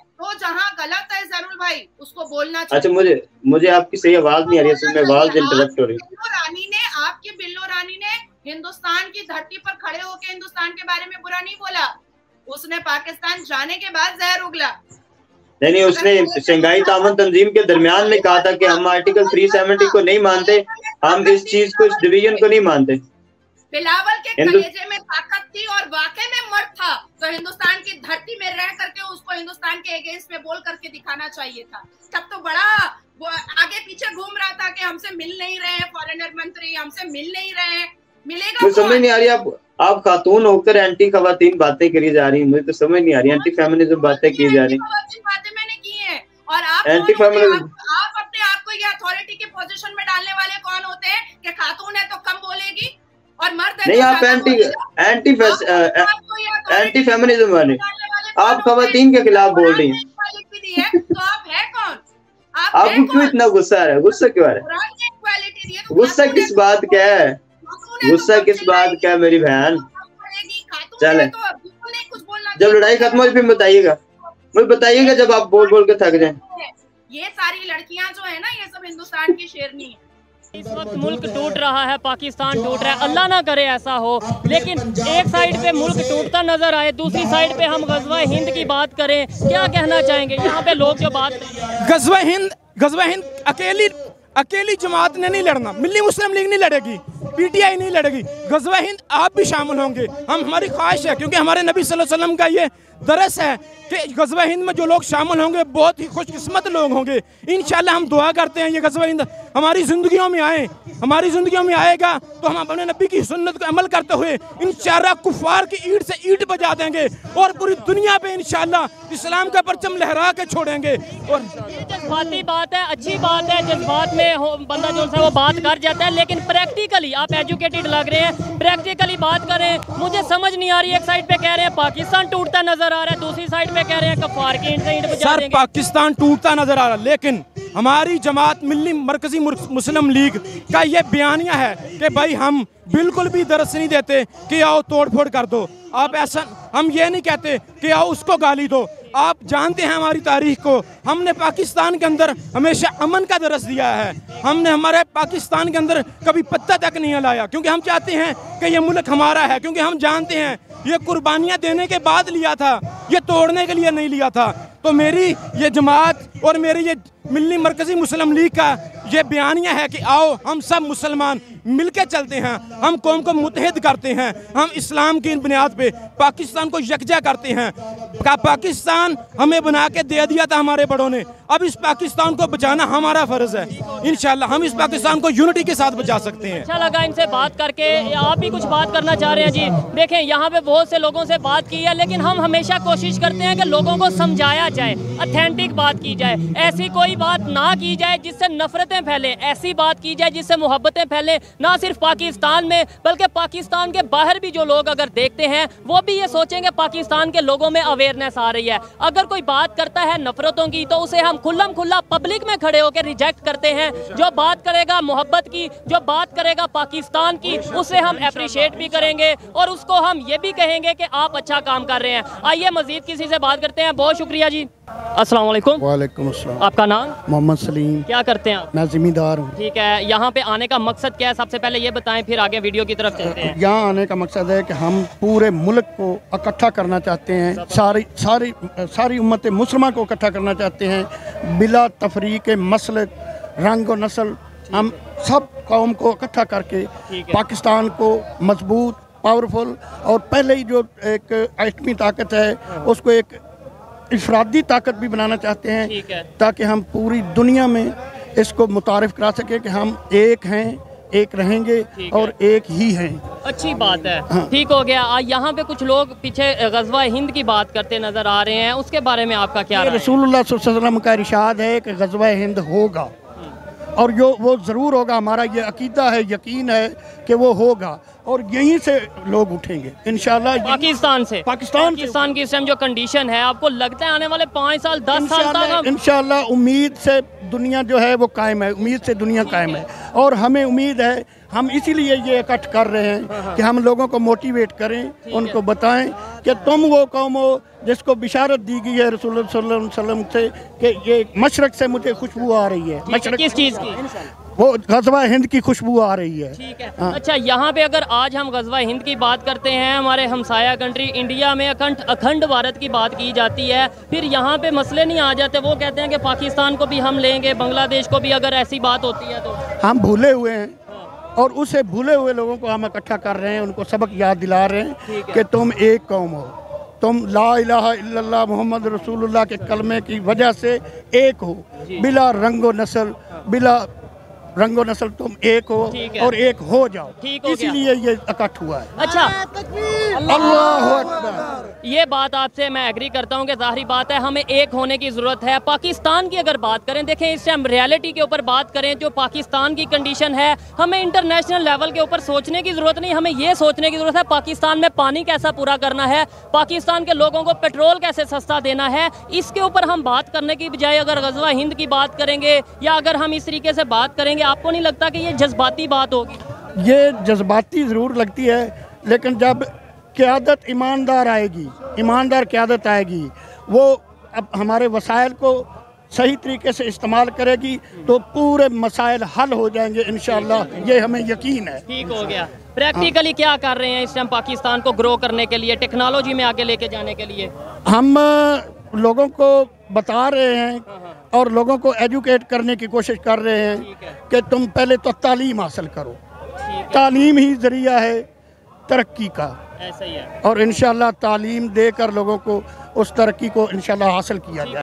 गलत है जरूर भाई, उसको बोलना चाहिए। अच्छा, मुझे मुझे आपकी सही आवाज नहीं आ रही है, इसमें आवाज इंटरप्ट हो रही है। बिल्लो रानी ने, आपकी बिल्लो रानी ने हिंदुस्तान की धरती पर खड़े होकर हिंदुस्तान के बारे में बुरा नहीं बोला, उसने पाकिस्तान जाने के बाद जहर उगला। नहीं नहीं, उसने शंघाई तामन तंजीम के दरमियान में कहा था कि हम आर्टिकल तीन सौ सत्तर को नहीं मानते, हम इस चीज को, इस डिवीजन को नहीं मानते। बिलावल के कलेजे में ताकत थी और वाकई में मर्द था, तो हिंदुस्तान की धरती में रह करके उसको हिंदुस्तान के अगेंस्ट में बोल करके दिखाना चाहिए था। तब तो बड़ा वो आगे पीछे घूम रहा था कि हमसे मिल नहीं रहे हैं फॉरेनर मंत्री, हमसे मिल नहीं रहे हैं, मिलेगा। मुझे समझ नहीं आ रही, आप आप खातून होकर एंटी खवातीन बातें करी जा रही, मुझे तो समझ नहीं आ रही। एंटी फेमिनिज्म बातें की जा रही, बातें मैंने की है। और आप एंटी फेमिनिज्म, आप अपने आप को ये अथॉरिटी की पोजीशन में डालने वाले कौन होते हैं कि खातून है तो कम बोलेगी और मर्द है नहीं, तो आप एंटी एंटी एंटी फेमिनिज्म वाले, आप खवातीन के खिलाफ बोल रही हैं। तो आप है कौन? आपको क्यों इतना गुस्सा आ रहा है? गुस्सा क्यों आ रहा है? गुस्सा किस बात का है? गुस्सा किस बात का है मेरी बहन? चले, जब लड़ाई खत्म हो फिर बताइएगा, मुझे बताइएगा जब आप बोल बोल के थक जाएं। ये सारी लड़कियां जो है ना, ये सब हिंदुस्तान की शेरनी है। इस वक्त मुल्क टूट रहा है, पाकिस्तान टूट रहा है, अल्लाह ना करे ऐसा हो, लेकिन एक साइड पे मुल्क टूटता नजर आए, दूसरी साइड पे हम गज़वा हिंद की बात करें, क्या कहना चाहेंगे? यहाँ पे लोग जो बात, गज़वा हिंद गज़वा हिंद अकेली अकेली जमात ने नहीं लड़ना, मिल्ली मुस्लिम लीग नहीं लड़ेगी, पीटीआई नहीं लड़ेगी, गज़वा हिंद आप भी शामिल होंगे। हम हमारी ख्वाहिश है, क्योंकि हमारे नबी सल्लल्लाहु अलैहि वसल्लम का ये दरस है कि गज़वा हिंद में जो लोग शामिल होंगे बहुत ही खुशकिस्मत लोग होंगे। इंशाल्लाह हम दुआ करते हैं ये गज़वा हिंद हमारी ज़िंदगियों में आए, हमारी ज़िंदगियों में आएगा तो हम अपने नबी की सुन्नत को अमल करते हुए इंशाल्लाह कुफ़ार की ईंट से ईंट बजा देंगे और पूरी दुनिया पे इंशाल्लाह इस्लाम का परचम लहरा के छोड़ेंगे। और जज्बाती बात है, अच्छी बात है, जज्बात में हो बंदा जो है वो बात कर जाता है, लेकिन प्रैक्टिकली आप एजुकेटेड लग रहे हैं, प्रैक्टिकली बात करें। मुझे समझ नहीं आ रही, एक साइड पे कह रहे हैं पाकिस्तान टूटता नजर आ रहा है, दूसरी साइड पे कह रहे हैं कफ़ार की ईंट से ईंट बजा देंगे। पाकिस्तान टूटता नजर आ रहा है, लेकिन हमारी जमात मिल्ली मरकजी मुस्लिम लीग का ये बयानिया है कि भाई हम बिल्कुल भी दरस नहीं देते कि आओ तोड़ फोड़ कर दो। आप ऐसा, हम ये नहीं कहते कि आओ उसको गाली दो। आप जानते हैं हमारी तारीख को, हमने पाकिस्तान के अंदर हमेशा अमन का दरस दिया है। हमने हमारे पाकिस्तान के अंदर कभी पत्ता तक नहीं हिलाया, क्योंकि हम चाहते हैं कि ये मुल्क हमारा है, क्योंकि हम जानते हैं ये कुर्बानियाँ देने के बाद लिया था, ये तोड़ने के लिए नहीं लिया था। तो मेरी ये जमात और मेरी ये मिल्ली मरकजी मुस्लिम लीग का ये बयानिया है कि आओ हम सब मुसलमान मिलके चलते हैं, हम कौम को मुत्तहिद करते हैं, हम इस्लाम की बुनियाद पे पाकिस्तान को यकजा करते हैं। का पाकिस्तान हमें बना के दे दिया था हमारे बड़ों ने, अब इस पाकिस्तान को बचाना हमारा फर्ज है। इंशाल्लाह हम इस पाकिस्तान को यूनिटी के साथ बचा सकते हैं। अच्छा लगा इनसे बात करके। आप भी कुछ बात करना चाह रहे हैं जी? देखें, यहाँ पे बहुत से लोगों से बात की है, लेकिन हम हमेशा कोशिश करते हैं कि लोगों को समझाया जाए, ऑथेंटिक बात की जाए, ऐसी कोई बात ना की जाए जिससे नफरतें फैले, ऐसी बात की जाए जिससे मोहब्बतें फैले, ना सिर्फ पाकिस्तान में बल्कि पाकिस्तान के बाहर भी जो लोग अगर देखते हैं वो भी ये सोचेंगे पाकिस्तान के लोगों में अवेयरनेस आ रही है। अगर कोई बात करता है नफरतों की तो उसे हम खुल्लम खुल्ला पब्लिक में खड़े होकर रिजेक्ट करते हैं। जो बात करेगा मोहब्बत की, जो बात करेगा पाकिस्तान की, उसे हम अप्रिशिएट भी करेंगे और उसको हम ये भी कहेंगे कि आप अच्छा काम कर रहे हैं। आइए मजीद किसी से बात करते हैं। बहुत शुक्रिया जी। अस्सलाम वालेकुम। वालेकुम अस्सलाम। आपका नाम? मोहम्मद सलीम। क्या करते हैं आप? मैं जिम्मेदार हूँ। ठीक है, यहाँ पे आने का मकसद क्या है सबसे पहले ये बताएं, फिर आगे वीडियो की तरफ चलते हैं। यहाँ आने का मकसद है कि हम पूरे मुल्क को इकट्ठा करना चाहते हैं, सारी सारी सारी उम्मत मुसलमान को इकट्ठा करना चाहते हैं, बिला तफरीक मसलक रंग और नस्ल, हम सब कौम को इकट्ठा करके पाकिस्तान को मजबूत, पावरफुल और पहले ही जो एक एटमी ताकत है उसको एक इफरादी ताकत भी बनाना चाहते हैं, ताकि हम पूरी दुनिया में इसको मुतारिफ करा सके कि हम एक हैं, एक रहेंगे और एक ही हैं। अच्छी बात है। हाँ। ठीक हो गया। यहाँ पे कुछ लोग पीछे गज़वा हिंद की बात करते नजर आ रहे हैं, उसके बारे में आपका क्या राय है? रसूलुल्लाह सल्लल्लाहु अलैहि वसल्लम का इरशाद है कि गज़वा हिंद होगा और जो वो ज़रूर होगा, हमारा ये अकीदा है, यकीन है कि वो होगा और यहीं से लोग उठेंगे इंशाल्लाह। पाकिस्तान से पाकिस्तान पाकिस्तान की इस टाइम जो कंडीशन है, आपको लगता है आने वाले पाँच साल दस साल तक इंशाल्लाह उम्मीद से दुनिया जो है वो कायम है, उम्मीद से दुनिया कायम है। और हमें उम्मीद है, हम इसीलिए ये इकट्ठ कर रहे हैं कि हम लोगों को मोटिवेट करें, उनको बताएं कि तुम वो कौम हो जिसको बिशारत दी गई है रसूल सल्लल्लाहु अलैहि वसल्लम से कि ये मशरक से मुझे खुशबू आ रही है। मशरक किस चीज़ की? वो गज़वा हिंद की खुशबू आ रही है। ठीक है। हाँ। अच्छा, यहाँ पे अगर आज हम गज़वा हिंद की बात करते हैं, हमारे हमसाया कंट्री इंडिया में अखंड अखंड भारत की बात की जाती है, फिर यहाँ पे मसले नहीं आ जाते? वो कहते हैं कि पाकिस्तान को भी हम लेंगे, बांग्लादेश को भी, अगर ऐसी बात होती है तो। हम भूले हुए हैं और उसे भूले हुए लोगों को हम इकट्ठा कर रहे हैं, उनको सबक याद दिला रहे हैं कि तुम एक कौम हो, तुम ला इलाहा इल्लल्लाह मोहम्मद रसूलुल्लाह के कलमे की वजह से एक हो, बिला रंगो नस्ल, बिला रंगो नस्ल तुम एक हो और एक हो जाओ, इसीलिए ये इकट्ठ हुआ है। अच्छा, अल्लाह अकबर। ये बात आपसे मैं एग्री करता हूँ कि जाहिर बात है हमें एक होने की ज़रूरत है। पाकिस्तान की अगर बात करें, देखें इस टाइम रियलिटी के ऊपर बात करें, जो पाकिस्तान की कंडीशन है, हमें इंटरनेशनल लेवल के ऊपर सोचने की ज़रूरत नहीं, हमें ये सोचने की ज़रूरत है पाकिस्तान में पानी कैसा पूरा करना है, पाकिस्तान के लोगों को पेट्रोल कैसे सस्ता देना है। इसके ऊपर हम बात करने की बजाय अगर गज़वा हिंद की बात करेंगे या अगर हम इस तरीके से बात करेंगे, आपको नहीं लगता कि ये जज्बाती बात होगी? ये जज्बाती ज़रूर लगती है, लेकिन जब क़यादत ईमानदार आएगी, ईमानदार क़यादत आएगी, वो अब हमारे वसाइल को सही तरीके से इस्तेमाल करेगी तो पूरे मसाइल हल हो जाएंगे इंशाअल्लाह, ये हमें यकीन है। ठीक हो गया। प्रैक्टिकली क्या कर रहे हैं इस टाइम पाकिस्तान को ग्रो करने के लिए, टेक्नोलॉजी में आगे लेके जाने के लिए? हम लोगों को बता रहे हैं और लोगों को एजुकेट करने की कोशिश कर रहे हैं कि तुम पहले तो तालीम हासिल करो, तालीम ही ज़रिया है तरक्की का। ऐसा ही है। और इंशाल्लाह तालीम देकर लोगों को उस तरक्की को इंशाल्लाह हासिल किया जाए।